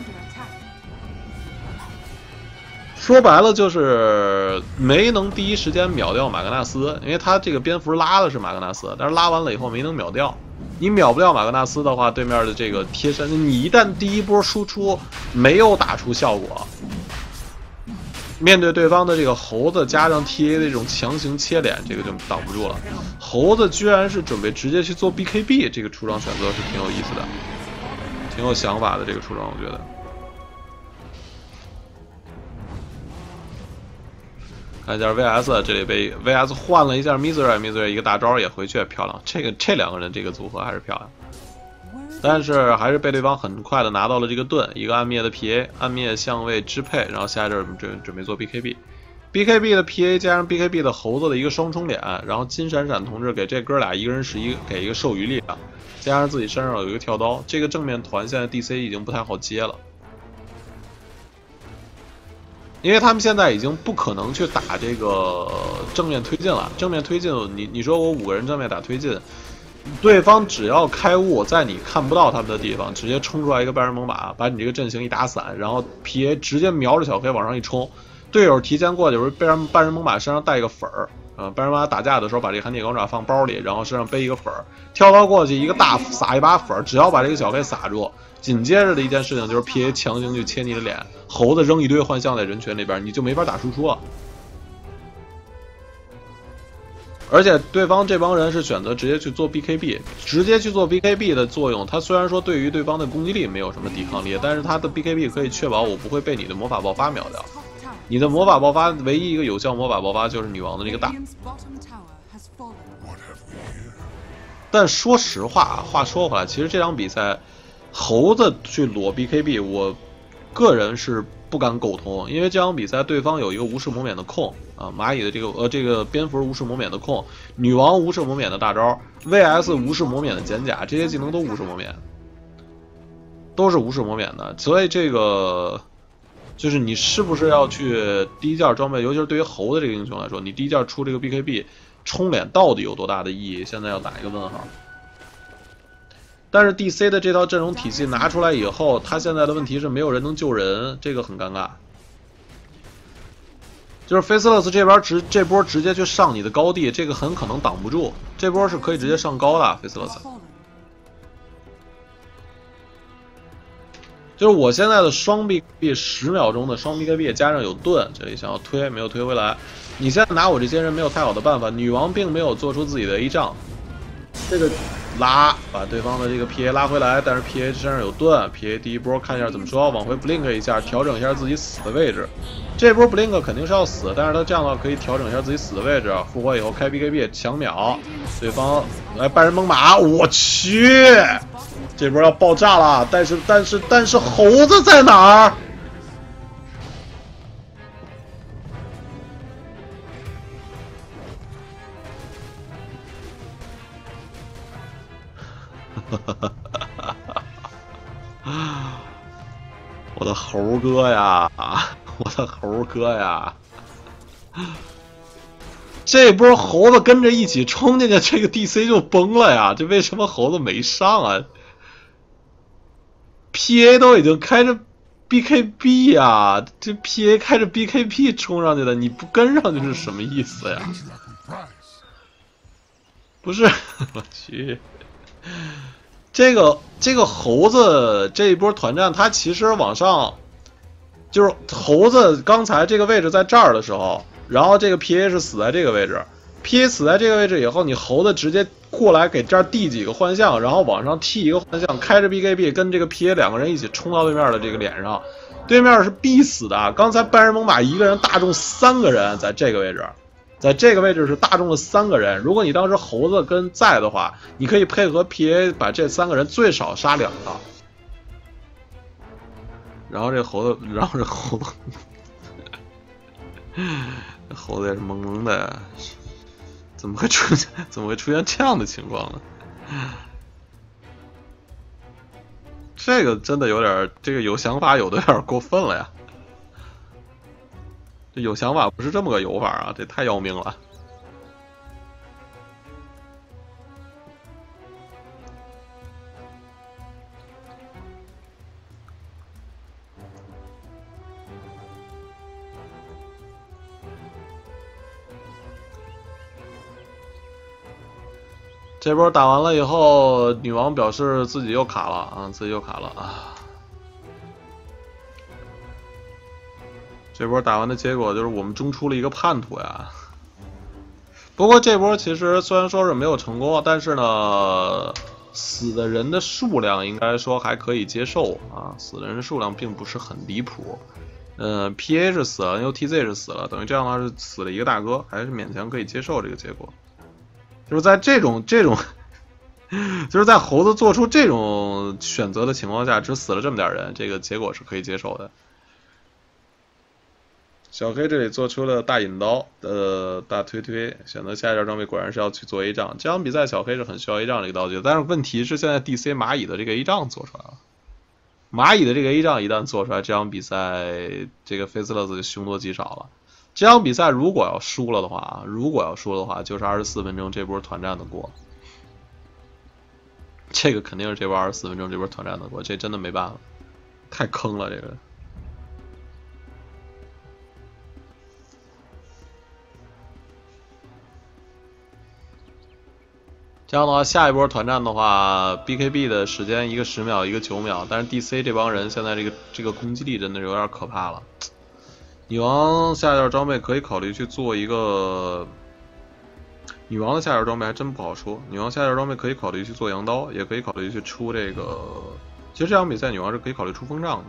说白了就是没能第一时间秒掉马格纳斯，因为他这个蝙蝠拉的是马格纳斯，但是拉完了以后没能秒掉。你秒不掉马格纳斯的话，对面的这个贴身，你一旦第一波输出没有打出效果，面对对方的这个猴子加上 T A 的这种强行切脸，这个就挡不住了。猴子居然是准备直接去做 B K B， 这个出装选择是挺有意思的，挺有想法的这个出装，我觉得。看一下 V S， 这里被 V S 换了一下 Misery，Misery 一个大招也回去，漂亮。这个这两个人这个组合还是漂亮，但是还是被对方很快的拿到了这个盾，一个暗灭的 P A， 暗灭相位支配，然后下一阵准准备做 B K B，B K B 的 P A 加上 B K B 的猴子的一个双冲脸，然后金闪闪同志给这哥俩一个人是一个给一个授予力量，加上自己身上有一个跳刀，这个正面团现在 D C 已经不太好接了。因为他们现在已经不可能去打这个正面推进了，正面推进，你你说我五个人正面打推进，对方只要开雾，在你看不到他们的地方，直接冲出来一个半人猛犸，把你这个阵型一打散，然后 P A 直接瞄着小黑往上一冲，队友提前过去，就是被人半人猛犸身上带一个粉儿，呃，半人猛犸打架的时候把这个寒铁钢爪放包里，然后身上背一个粉儿，跳刀过去一个大撒一把粉儿，只要把这个小黑撒住。紧接着的一件事情就是 P A 强行去切你的脸，猴子扔一堆幻象在人群里边，你就没法打输出了。而且对方这帮人是选择直接去做 B K B， 直接去做 B K B 的作用，它虽然说对于对方的攻击力没有什么抵抗力，但是它的 B K B 可以确保我不会被你的魔法爆发秒掉。你的魔法爆发唯一一个有效魔法爆发就是女王的那个大。但说实话，话说回来，其实这场比赛。猴子去裸 B K B， 我个人是不敢苟同，因为这场比赛对方有一个无视魔免的控啊，蚂蚁的这个呃这个蝙蝠无视魔免的控，女王无视魔免的大招 ，V S 无视魔免的减甲，这些技能都无视魔免，都是无视魔免的，所以这个就是你是不是要去第一件装备，尤其是对于猴子这个英雄来说，你第一件出这个 B K B 冲脸到底有多大的意义？现在要打一个问号。但是 D C 的这套阵容体系拿出来以后，他现在的问题是没有人能救人，这个很尴尬。就是 Faceless 这边直这波直接去上你的高地，这个很可能挡不住，这波是可以直接上高的 Faceless。就是我现在的双 B K B 十秒钟的双 B K B 加上有盾，这里想要推没有推回来。你现在拿我这些人没有太好的办法，女王并没有做出自己的 A 仗，这个。拉把对方的这个 P A 拉回来，但是 P A 身上有盾 ，P A 第一波看一下怎么说，往回 blink 一下，调整一下自己死的位置。这波 blink 肯定是要死，但是他这样的话可以调整一下自己死的位置，复活以后开 B K B 抢秒，对方来半人猛犸，我去，这波要爆炸了，但是但是但是猴子在哪儿？ 我的猴哥呀，我的猴哥呀！这波猴子跟着一起冲进去，这个 D C 就崩了呀！这为什么猴子没上啊 ？P A 都已经开着 B K B 呀，这 P A 开着 B K B 冲上去的，你不跟上去是什么意思呀？不是，我去，这个这个猴子这一波团战，它其实往上，就是猴子刚才这个位置在这儿的时候，然后这个 P A 是死在这个位置 ，P A 死在这个位置以后，你猴子直接过来给这儿递几个幻象，然后往上踢一个幻象，开着 B K B 跟这个 P A 两个人一起冲到对面的这个脸上，对面是必死的。刚才半人猛犸一个人大中三个人，在这个位置。在这个位置是大中了三个人，如果你当时猴子跟在的话，你可以配合 P A 把这三个人最少杀两个。然后这猴子，然后这猴子，这猴子也是懵懵的，怎么会出现怎么会出现这样的情况呢？这个真的有点，这个有想法有的有点过分了呀。这有想法不是这么个游法啊，这太要命了。这波打完了以后，女王表示自己又卡了啊，自己又卡了啊。这波打完的结果就是我们中出了一个叛徒呀。不过这波其实虽然说是没有成功，但是呢，死的人的数量应该说还可以接受啊，死的人的数量并不是很离谱。呃 ，P A 是死了 ，N U T Z 是死了，等于这样的话是死了一个大哥，还是勉强可以接受这个结果。就是在这种这种，就是在猴子做出这种选择的情况下，只死了这么点人，这个结果是可以接受的。小黑这里做出了大引刀的大推推，选择下一件装备果然是要去做 A 仗。这场比赛小黑是很需要 A 仗这个道具，但是问题是现在 D C 蚂蚁的这个 A 仗做出来了。蚂蚁的这个 A 仗一旦做出来，这场比赛这个 Faceless 就凶多吉少了。这场比赛如果要输了的话，如果要输了的话，就是二十四分钟这波团战的锅。这个肯定是这波二十四分钟这波团战的锅，这真的没办法，太坑了这个。这样的话，下一波团战的话 ，B K B 的时间一个十秒，一个九秒，但是 D C 这帮人现在这个这个攻击力真的是有点可怕了。女王下件装备可以考虑去做一个，女王的下件装备还真不好说。女王下件装备可以考虑去做羊刀，也可以考虑去出这个。其实这场比赛女王是可以考虑出风杖的，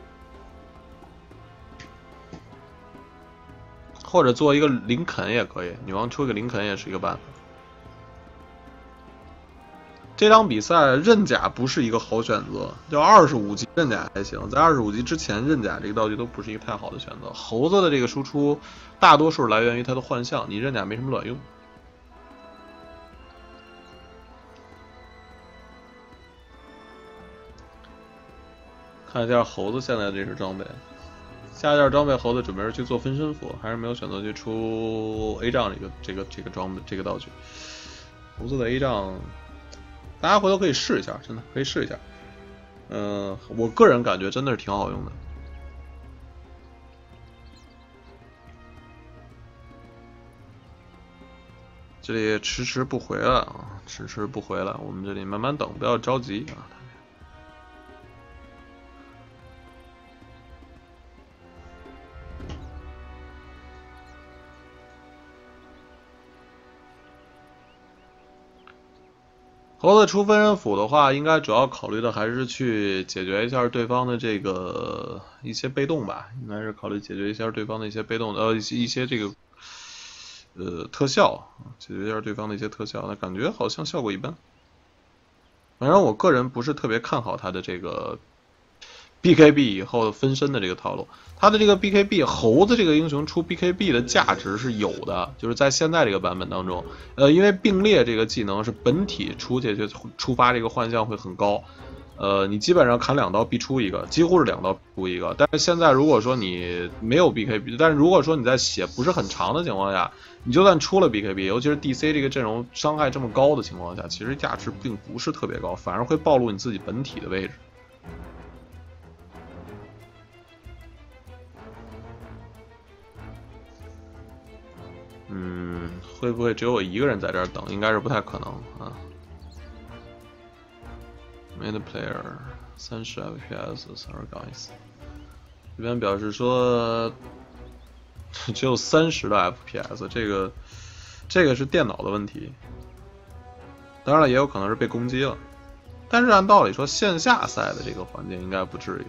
或者做一个林肯也可以。女王出一个林肯也是一个办法。这场比赛刃甲不是一个好选择，就二十五级刃甲还行，在二十五级之前刃甲这个道具都不是一个太好的选择。猴子的这个输出大多数来源于它的幻象，你刃甲没什么卵用。看一下猴子现在这身装备，下一件装备猴子准备是去做分身符，还是没有选择去出 A 杖这个这个这个装备这个道具。猴子的 A 杖。大家回头可以试一下，真的可以试一下。嗯、呃，我个人感觉真的是挺好用的。这里迟迟不回来啊，迟迟不回来，我们这里慢慢等，不要着急啊。猴子出分身符的话，应该主要考虑的还是去解决一下对方的这个一些被动吧，应该是考虑解决一下对方的一些被动的呃一些一些这个呃特效，解决一下对方的一些特效，那感觉好像效果一般。反正我个人不是特别看好他的这个 B K B 以后分身的这个套路。他的这个 B K B 猴子这个英雄出 B K B 的价值是有的，就是在现在这个版本当中，呃，因为并列这个技能是本体出去就触发这个幻象会很高，呃，你基本上砍两刀必出一个，几乎是两刀出一个。但是现在如果说你没有 B K B， 但是如果说你在血不是很长的情况下，你就算出了 B K B， 尤其是 D C 这个阵容伤害这么高的情况下，其实价值并不是特别高，反而会暴露你自己本体的位置。嗯，会不会只有我一个人在这儿等？应该是不太可能啊。Mid player 三十 F P S，sorry guys， 这边表示说只有三十的 F P S， 这个这个是电脑的问题，当然了，也有可能是被攻击了。但是按道理说，线下赛的这个环境应该不至于。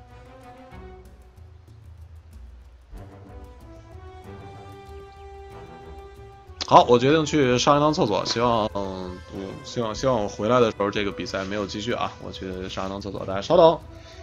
好，我决定去上一趟厕所，希望，嗯，我希望希望我回来的时候这个比赛没有继续啊，我去上一趟厕所，大家稍等。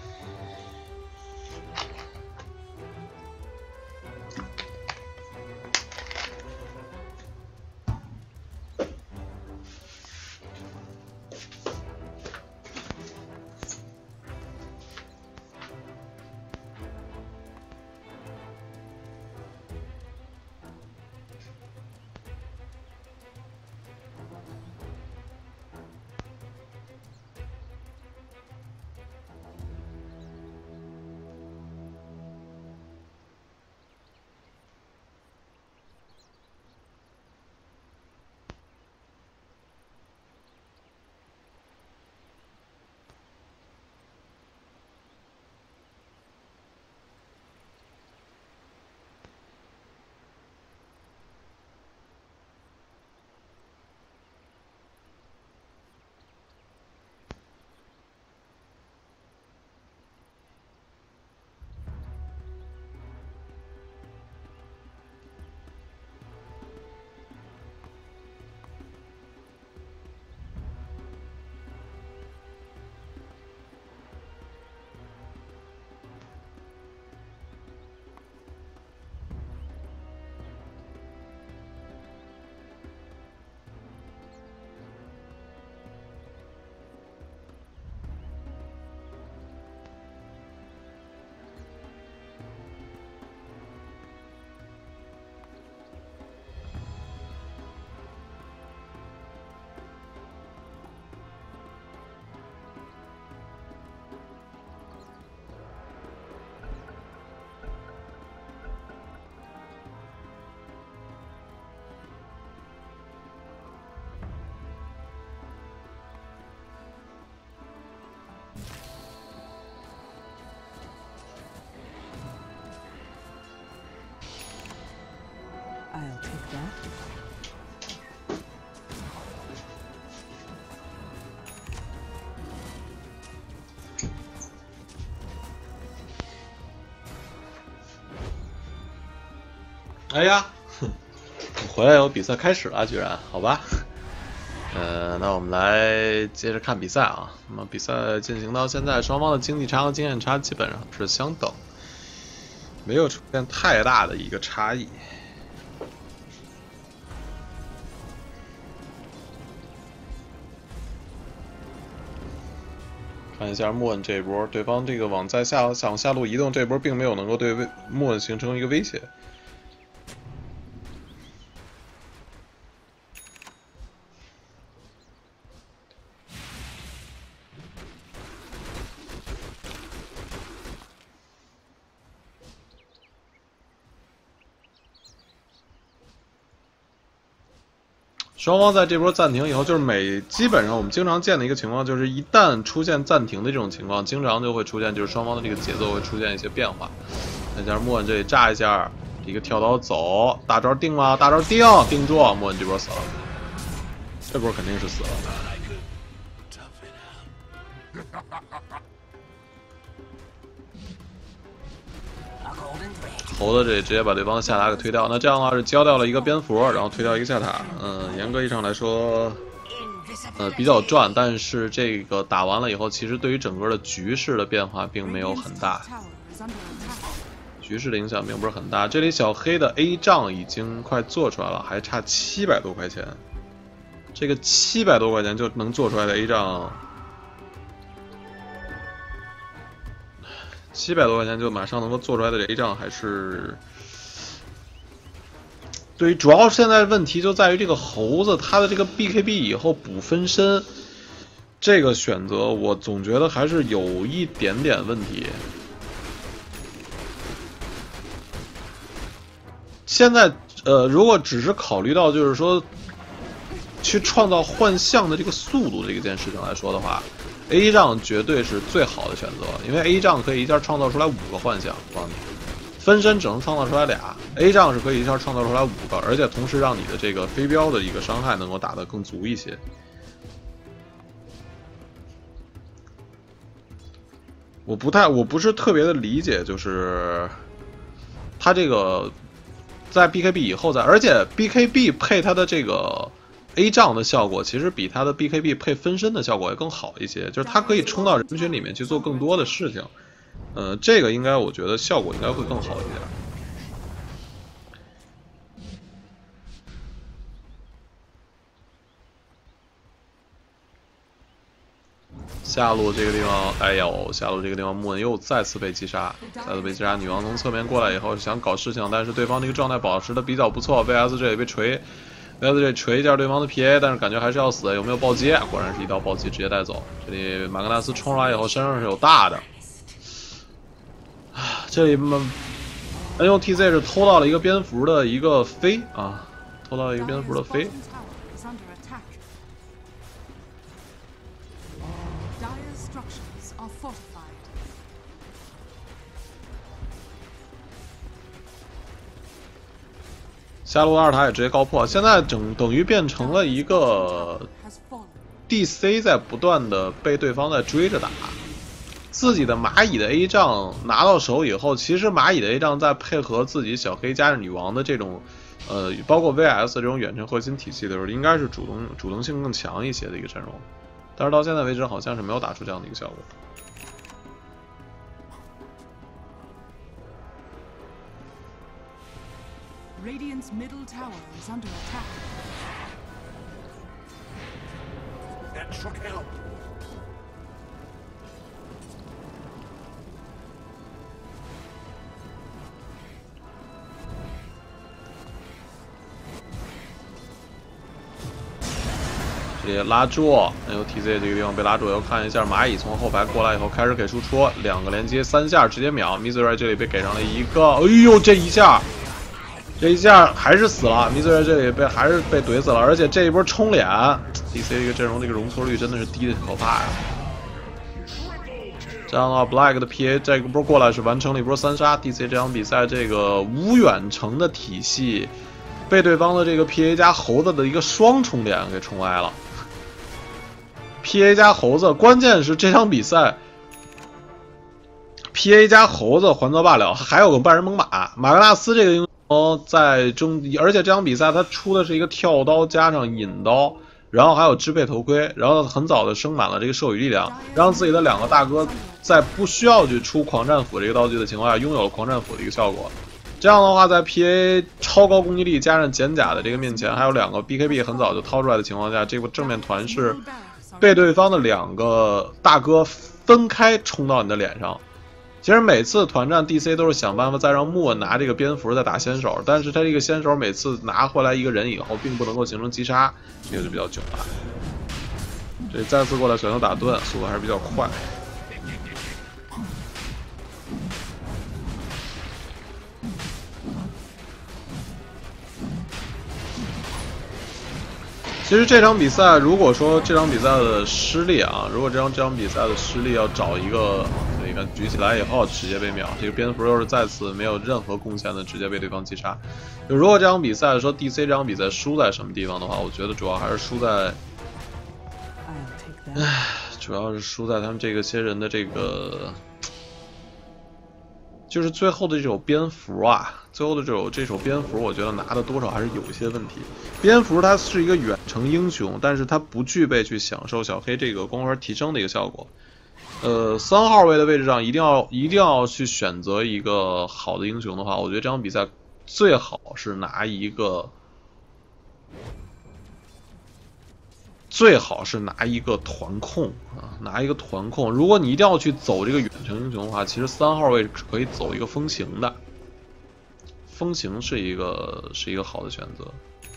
I'll take that. 哎呀，回来有比赛开始了，居然，好吧。呃，那我们来接着看比赛啊。那么比赛进行到现在，双方的经济差和经验差基本上是相等，没有出现太大的一个差异。看一下莫恩这一波，对方这个往在下向下路移动，这波并没有能够对莫恩形成一个威胁。双方在这波暂停以后，就是每基本上我们经常见的一个情况，就是一旦出现暂停的这种情况，经常就会出现，就是双方的这个节奏会出现一些变化。看一下莫恩这里炸一下，一个跳刀走，大招定吗？大招定，定住，莫恩这波死了，这波肯定是死了。猴子这里直接把对方的下塔给推掉，那这样的话是交掉了一个蝙蝠，然后推掉一个下塔。嗯，严格意义上来说， 呃比较赚，但是这个打完了以后，其实对于整个的局势的变化并没有很大，局势的影响并不是很大。这里小黑的 A 账已经快做出来了，还差七百多块钱。这个七百多块钱就能做出来的 A 账，七百多块钱就马上能够做出来的这 A 账，还是对于主要现在问题就在于这个猴子他的这个 B K B 以后补分身这个选择，我总觉得还是有一点点问题。现在呃，如果只是考虑到就是说。去创造幻象的这个速度这一件事情来说的话 ，A 账绝对是最好的选择，因为 A 账可以一下创造出来五个幻象，帮你分身只能创造出来俩 ，A 账是可以一下创造出来五个，而且同时让你的这个飞镖的一个伤害能够打得更足一些。我不太，我不是特别的理解，就是他这个在 B K B 以后在，而且 B K B 配他的这个。A 账的效果其实比他的 B K B 配分身的效果也更好一些，就是他可以冲到人群里面去做更多的事情，呃，这个应该我觉得效果应该会更好一点。下路这个地方，哎呦，下路这个地方木恩又再次被击杀，再次被击杀。女王从侧面过来以后想搞事情，但是对方这个状态保持的比较不错 ，V S 这里被锤。V S 这锤一下对方的 P A， 但是感觉还是要死，有没有暴击？果然是一刀暴击直接带走。这里马格纳斯冲出来以后身上是有大的，这里嘛 ，N U T Z 是偷到了一个蝙蝠的一个飞啊，偷到了一个蝙蝠的飞。下路二塔也直接高破，现在整等于变成了一个 D C 在不断的被对方在追着打，自己的蚂蚁的 A 账拿到手以后，其实蚂蚁的 A 账再配合自己小黑加上女王的这种，呃，包括 V S 这种远程核心体系的时候，应该是主动主动性更强一些的一个阵容，但是到现在为止好像是没有打出这样的一个效果。 Radiant's middle tower is under attack. That should help. 直接拉住 ，N U T Z 这个地方被拉住，要看一下蚂蚁从后排过来以后开始给输出，两个连接三下直接秒 ，Misery 这里被给上了一个，哎呦这一下。这一下还是死了，米兹瑞这里被还是被怼死了，而且这一波冲脸 ，D C 这个阵容这个容错率真的是低的可怕呀。这样的话 ，Black 的 P A 这个波过来是完成了一波三杀 ，D C 这场比赛这个无远程的体系被对方的这个 P A 加猴子的一个双冲脸给冲歪了。P A 加猴子，关键是这场比赛。P A 加猴子还则罢了，还有个半人猛犸，马格纳斯这个英雄在中，而且这场比赛他出的是一个跳刀加上引刀，然后还有支配头盔，然后很早的升满了这个授予力量，让自己的两个大哥在不需要去出狂战斧这个道具的情况下，拥有了狂战斧的一个效果。这样的话，在 P A 超高攻击力加上减甲的这个面前，还有两个 B K B 很早就掏出来的情况下，这个正面团是被对方的两个大哥分开冲到你的脸上。其实每次团战 D C 都是想办法再让木恩拿这个蝙蝠再打先手，但是他这个先手每次拿回来一个人以后，并不能够形成击杀，这个就比较囧了。这再次过来选择打盾，速度还是比较快。其实这场比赛，如果说这场比赛的失利啊，如果这场这场比赛的失利要找一个，你看举起来以后直接被秒，这个蝙蝠又是再次没有任何贡献的直接被对方击杀。就如果这场比赛说 D C 这场比赛输在什么地方的话，我觉得主要还是输在，唉，主要是输在他们这个些人的这个。 就是最后的这首蝙蝠啊，最后的这首这首蝙蝠，我觉得拿的多少还是有一些问题。蝙蝠它是一个远程英雄，但是它不具备去享受小黑这个光环提升的一个效果。呃，三号位的位置上一定要一定要去选择一个好的英雄的话，我觉得这场比赛最好是拿一个。最好是拿一个团控啊，拿一个团控。如果你一定要去走这个远程英雄的话，其实三号位是可以走一个风行的，风行是一个是一个好的选择。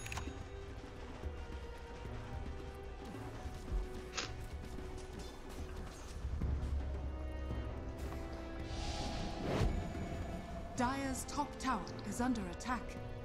Dire's top tower is under attack.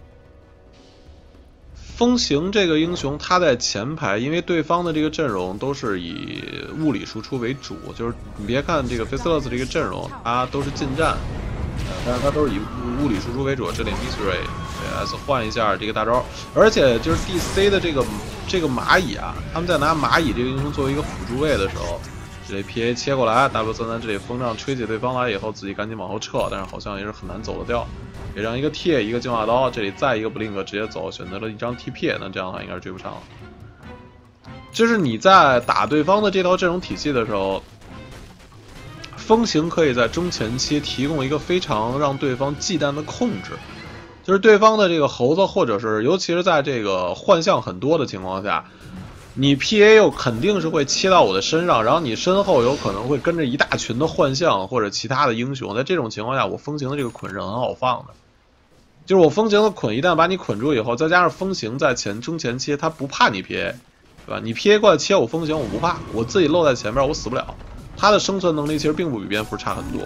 风行这个英雄，他在前排，因为对方的这个阵容都是以物理输出为主，就是你别看这个 Faceless 这个阵容，他都是近战，呃，但是他都是以物理输出为主。这里 Misery 对 S 换一下这个大招，而且就是 D C 的这个这个蚂蚁啊，他们在拿蚂蚁这个英雄作为一个辅助位的时候，这里 P A 切过来 ，W 三三这里风杖吹起对方来以后，自己赶紧往后撤，但是好像也是很难走得掉。给上一个 T， 一个净化刀，这里再一个 Blink 直接走，选择了一张 T P， 那这样的话应该是追不上了。就是你在打对方的这套阵容体系的时候，风行可以在中前期提供一个非常让对方忌惮的控制，就是对方的这个猴子，或者是尤其是在这个幻象很多的情况下，你 P A 又肯定是会切到我的身上，然后你身后有可能会跟着一大群的幻象或者其他的英雄，在这种情况下，我风行的这个捆是很好放的。就是我风行的捆一旦把你捆住以后，再加上风行在前中前期，他不怕你 P A， 对吧？你 P A 过来切我风行，我不怕，我自己露在前面，我死不了。他的生存能力其实并不比蝙蝠差很多。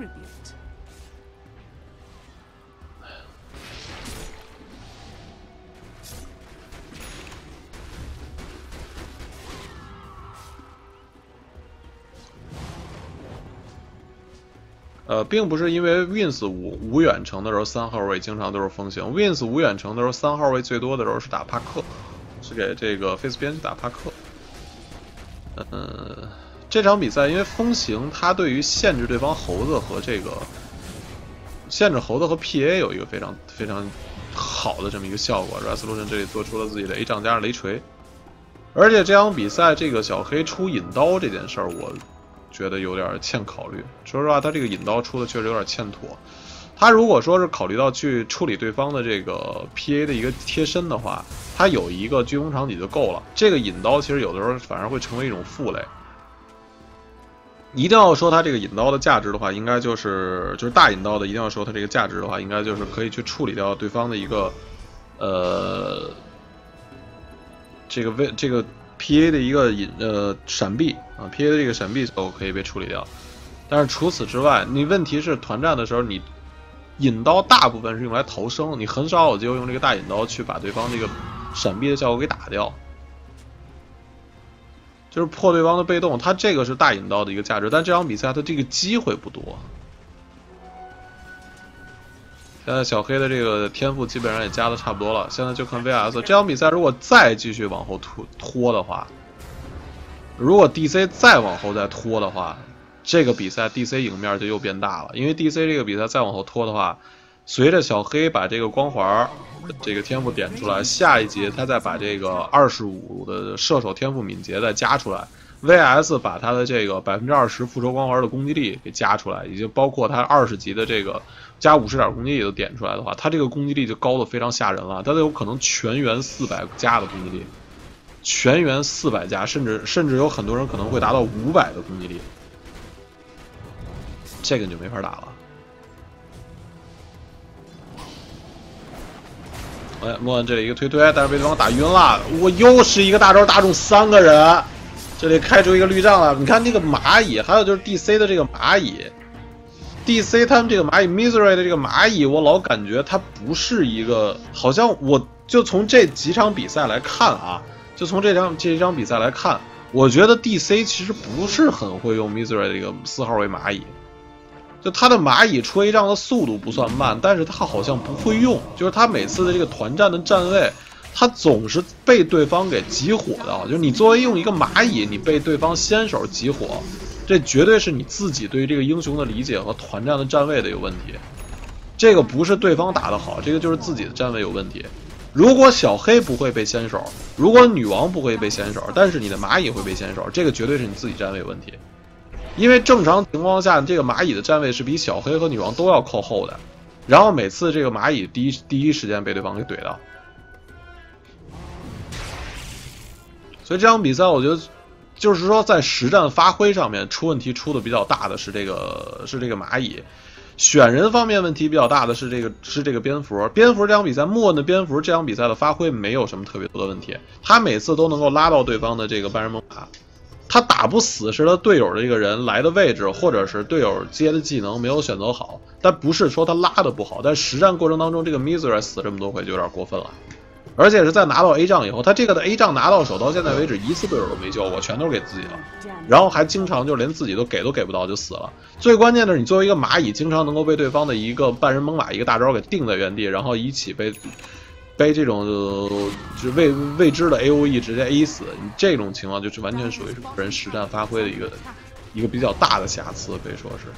呃，并不是因为 Wins 无无远程的时候三号位经常都是风行 ，Wins 无远程的时候三号位最多的时候是打帕克，是给这个 Face 边去打帕克。呃，这场比赛因为风行它对于限制对方猴子和这个限制猴子和 P A 有一个非常非常好的这么一个效果 ，Resolution 这里做出了自己的 A 杖加上雷锤，而且这场比赛这个小黑出引刀这件事儿，我觉得有点欠考虑。说实话，他这个引刀出的确实有点欠妥。他如果说是考虑到去处理对方的这个 P A 的一个贴身的话，他有一个飓风长戟就够了。这个引刀其实有的时候反而会成为一种负累。一定要说它这个引刀的价值的话，应该就是就是大引刀的，一定要说它这个价值的话，应该就是可以去处理掉对方的一个呃这个位这个 P A 的一个引呃闪避啊 ，P A 的这个闪避都可以被处理掉。但是除此之外，你问题是团战的时候，你引刀大部分是用来逃生，你很少有机会用这个大引刀去把对方这个闪避的效果给打掉。就是破对方的被动，它这个是大引刀的一个价值，但这场比赛它这个机会不多。现在小黑的这个天赋基本上也加的差不多了，现在就看 V S 这场比赛如果再继续往后拖拖的话，如果 D C 再往后再拖的话，这个比赛 D C 赢面就又变大了，因为 D C 这个比赛再往后拖的话，随着小黑把这个光环这个天赋点出来，下一节他再把这个二十五的射手天赋敏捷再加出来 ，V S 把他的这个百分之二十复仇光环的攻击力给加出来，已经包括他二十级的这个加五十点攻击力都点出来的话，他这个攻击力就高的非常吓人了，他都有可能全员四百加的攻击力，全员四百加，甚至甚至有很多人可能会达到五百的攻击力，这个你就没法打了。哎，莫恩这里一个推推，但是被对方打晕了。我又是一个大招打中三个人，这里开出一个绿杖了。你看这个蚂蚁，还有就是 D C 的这个蚂蚁 ，D C 他们这个蚂蚁 Misery 的这个蚂蚁，我老感觉它不是一个，好像我就从这几场比赛来看啊，就从这场这一场比赛来看，我觉得 D C 其实不是很会用 Misery 这个四号位蚂蚁。就他的蚂蚁出 A 杖的速度不算慢，但是他好像不会用，就是他每次的这个团战的站位，他总是被对方给集火的。就是你作为用一个蚂蚁，你被对方先手集火， 这绝对是你自己对于这个英雄的理解和团战的站位的有问题。这个不是对方打得好，这个就是自己的站位有问题。如果小黑不会被先手，如果女王不会被先手，但是你的蚂蚁会被先手，这个绝对是你自己站位有问题。因为正常情况下，这个蚂蚁的站位是比小黑和女王都要靠后的，然后每次这个蚂蚁第一第一时间被对方给怼到。所以这场比赛我觉得就是说在实战发挥上面出问题出的比较大的是这个是这个蚂蚁，选人方面问题比较大的是这个是这个蝙蝠。蝙蝠这场比赛默认的蝙蝠这场比赛的发挥没有什么特别多的问题，他每次都能够拉到对方的这个半人猛犸，他打不死是他队友的这个人来的位置或者是队友接的技能没有选择好，但不是说他拉的不好。但实战过程当中这个 Misery 死这么多回就有点过分了。而且是在拿到 A 仗以后，他这个的 A 仗拿到手到现在为止一次队友都没救过，全都是给自己了，然后还经常就连自己都给都给不到就死了。最关键的是你作为一个蚂蚁，经常能够被对方的一个半人猛犸一个大招给定在原地，然后一起被被这种就是未未知的 A O E 直接 A 死，你这种情况就是完全属于是个人实战发挥的一个一个比较大的瑕疵，可以说是。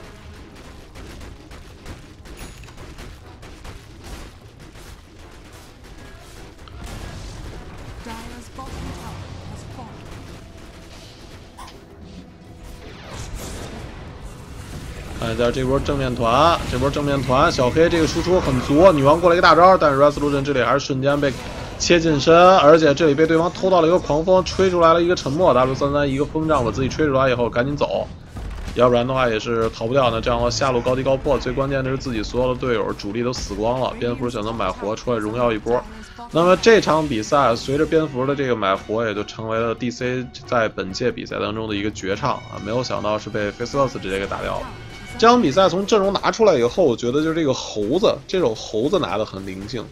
看一下这波正面团，这波正面团，小黑这个输出很足，女王过来一个大招，但是 Resolution 这里还是瞬间被切近身，而且这里被对方偷到了一个狂风，吹出来了一个沉默 ，W 三三一个风杖把自己吹出来以后赶紧走，要不然的话也是逃不掉的。这样的话下路高低高破，最关键的是自己所有的队友主力都死光了，蝙蝠选择买活出来荣耀一波。那么这场比赛随着蝙蝠的这个买活，也就成为了 D C 在本届比赛当中的一个绝唱啊！没有想到是被 Faceless 直接给打掉了。这场比赛从阵容拿出来以后，我觉得就是这个猴子，这种猴子拿的很灵性。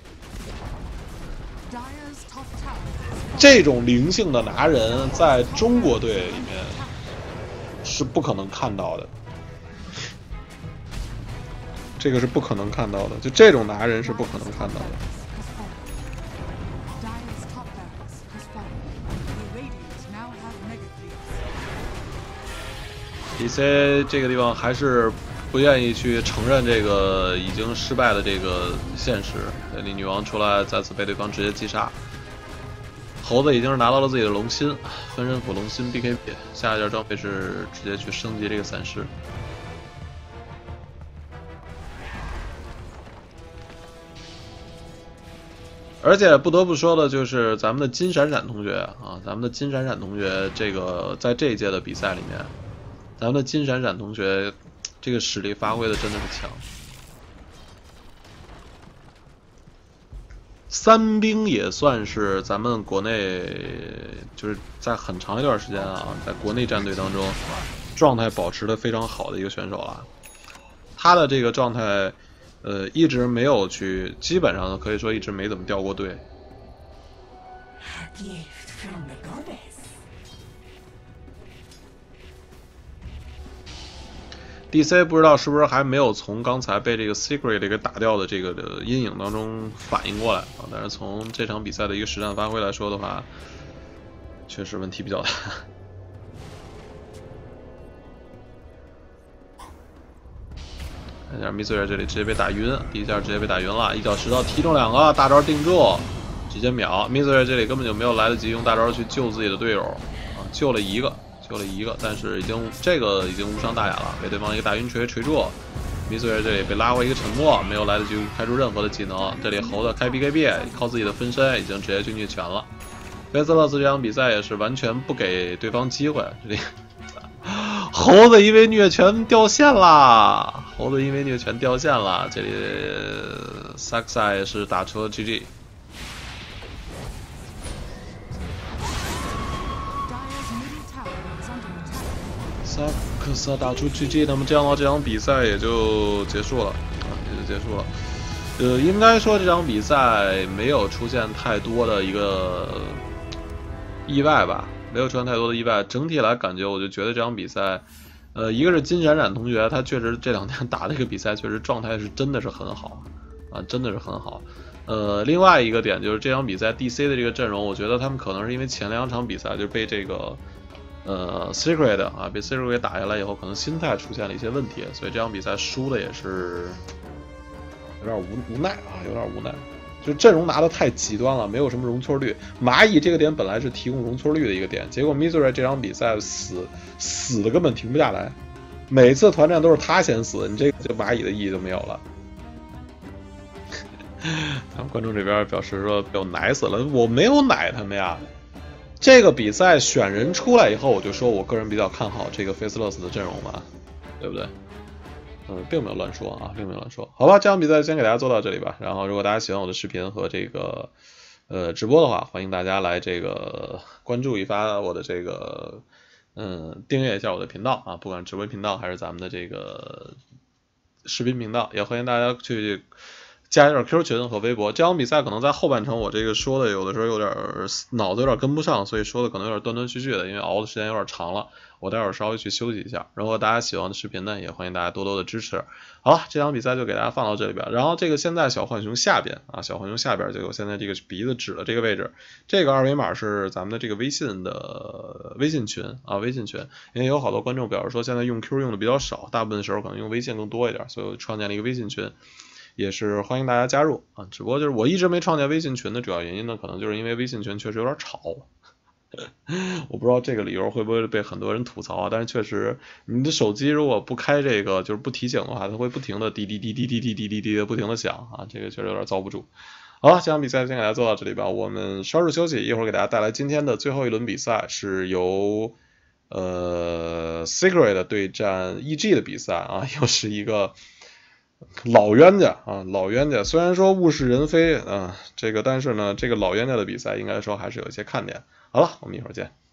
这种灵性的拿人，在中国队里面是不可能看到的。这个是不可能看到的，就这种拿人是不可能看到的。D C 这个地方还是不愿意去承认这个已经失败的这个现实，这里女王出来再次被对方直接击杀。猴子已经是拿到了自己的龙心，分身斧龙心 B K B， 下一件装备是直接去升级这个散尸。而且不得不说的就是咱们的金闪闪同学啊，咱们的金闪闪同学这个在这一届的比赛里面。咱们的金闪闪同学，这个实力发挥的真的是强。三兵也算是咱们国内就是在很长一段时间啊，在国内战队当中状态保持的非常好的一个选手了。他的这个状态，呃，一直没有去，基本上可以说一直没怎么掉过队。D C 不知道是不是还没有从刚才被这个 Secret 这个打掉的这个的阴影当中反应过来啊，但是从这场比赛的一个实战发挥来说的话，确实问题比较大。看一下 Misery 这里直接被打晕，第一下直接被打晕了，一脚石头踢中两个，大招定住，直接秒。Misery 这里根本就没有来得及用大招去救自己的队友啊，救了一个。救了一个，但是已经这个已经无伤大雅了，被对方一个大晕锤锤住。Misery 这里被拉过一个沉默，没有来得及开出任何的技能。这里猴子开 B K B， 靠自己的分身已经直接去虐拳了。Faceless 这场比赛也是完全不给对方机会，这里猴子因为虐拳掉线啦，猴子因为虐拳掉线了。这里 Saxa 也是打出了 G G。萨克萨打出 G G， 那么这样的话，这场比赛也就结束了啊，也就结束了。呃，应该说这场比赛没有出现太多的一个意外吧，没有出现太多的意外。整体来感觉，我就觉得这场比赛，呃，一个是金闪闪同学，他确实这两天打这个比赛，确实状态是真的是很好啊，真的是很好。呃，另外一个点就是这场比赛 D C 的这个阵容，我觉得他们可能是因为前两场比赛就被这个。 呃 Secret 啊，被 Secret 给打下来以后，可能心态出现了一些问题，所以这场比赛输的也是有点无无奈啊，有点无奈。就阵容拿的太极端了，没有什么容错率。蚂蚁这个点本来是提供容错率的一个点，结果 Misery 这场比赛死死的根本停不下来，每次团战都是他先死，你这个就蚂蚁的意义就没有了。咱们观众这边表示说被我奶死了，我没有奶他们呀。这个比赛选人出来以后，我就说我个人比较看好这个 Faceless 的阵容嘛，对不对？嗯，并没有乱说啊，并没有乱说。好吧，这场比赛先给大家做到这里吧。然后，如果大家喜欢我的视频和这个呃直播的话，欢迎大家来这个关注一发我的这个嗯订阅一下我的频道啊，不管直播频道还是咱们的这个视频频道，也欢迎大家去加一点 Q 群和微博。这场比赛可能在后半程我这个说的有的时候有点脑子有点跟不上，所以说的可能有点断断续续的，因为熬的时间有点长了。我待会儿稍微去休息一下。如果大家喜欢的视频呢，也欢迎大家多多的支持。好了，这场比赛就给大家放到这里边。然后这个现在小浣熊下边啊，小浣熊下边就有现在这个鼻子指的这个位置，这个二维码是咱们的这个微信的微信群啊，微信群。因为有好多观众表示说现在用 Q 用的比较少，大部分时候可能用微信更多一点，所以我创建了一个微信群。也是欢迎大家加入啊，只不过就是我一直没创建微信群的主要原因呢，可能就是因为微信群确实有点吵。我不知道这个理由会不会被很多人吐槽啊，但是确实你的手机如果不开这个就是不提醒的话，它会不停的滴滴滴滴滴滴滴滴滴的不停的响啊，这个确实有点遭不住。好了，这场比赛先给大家做到这里吧，我们稍事休息，一会儿给大家带来今天的最后一轮比赛，是由呃 Secret 对战 E G 的比赛啊，又是一个老冤家啊，老冤家，虽然说物是人非啊，这个但是呢，这个老冤家的比赛应该说还是有一些看点。好了，我们一会儿见。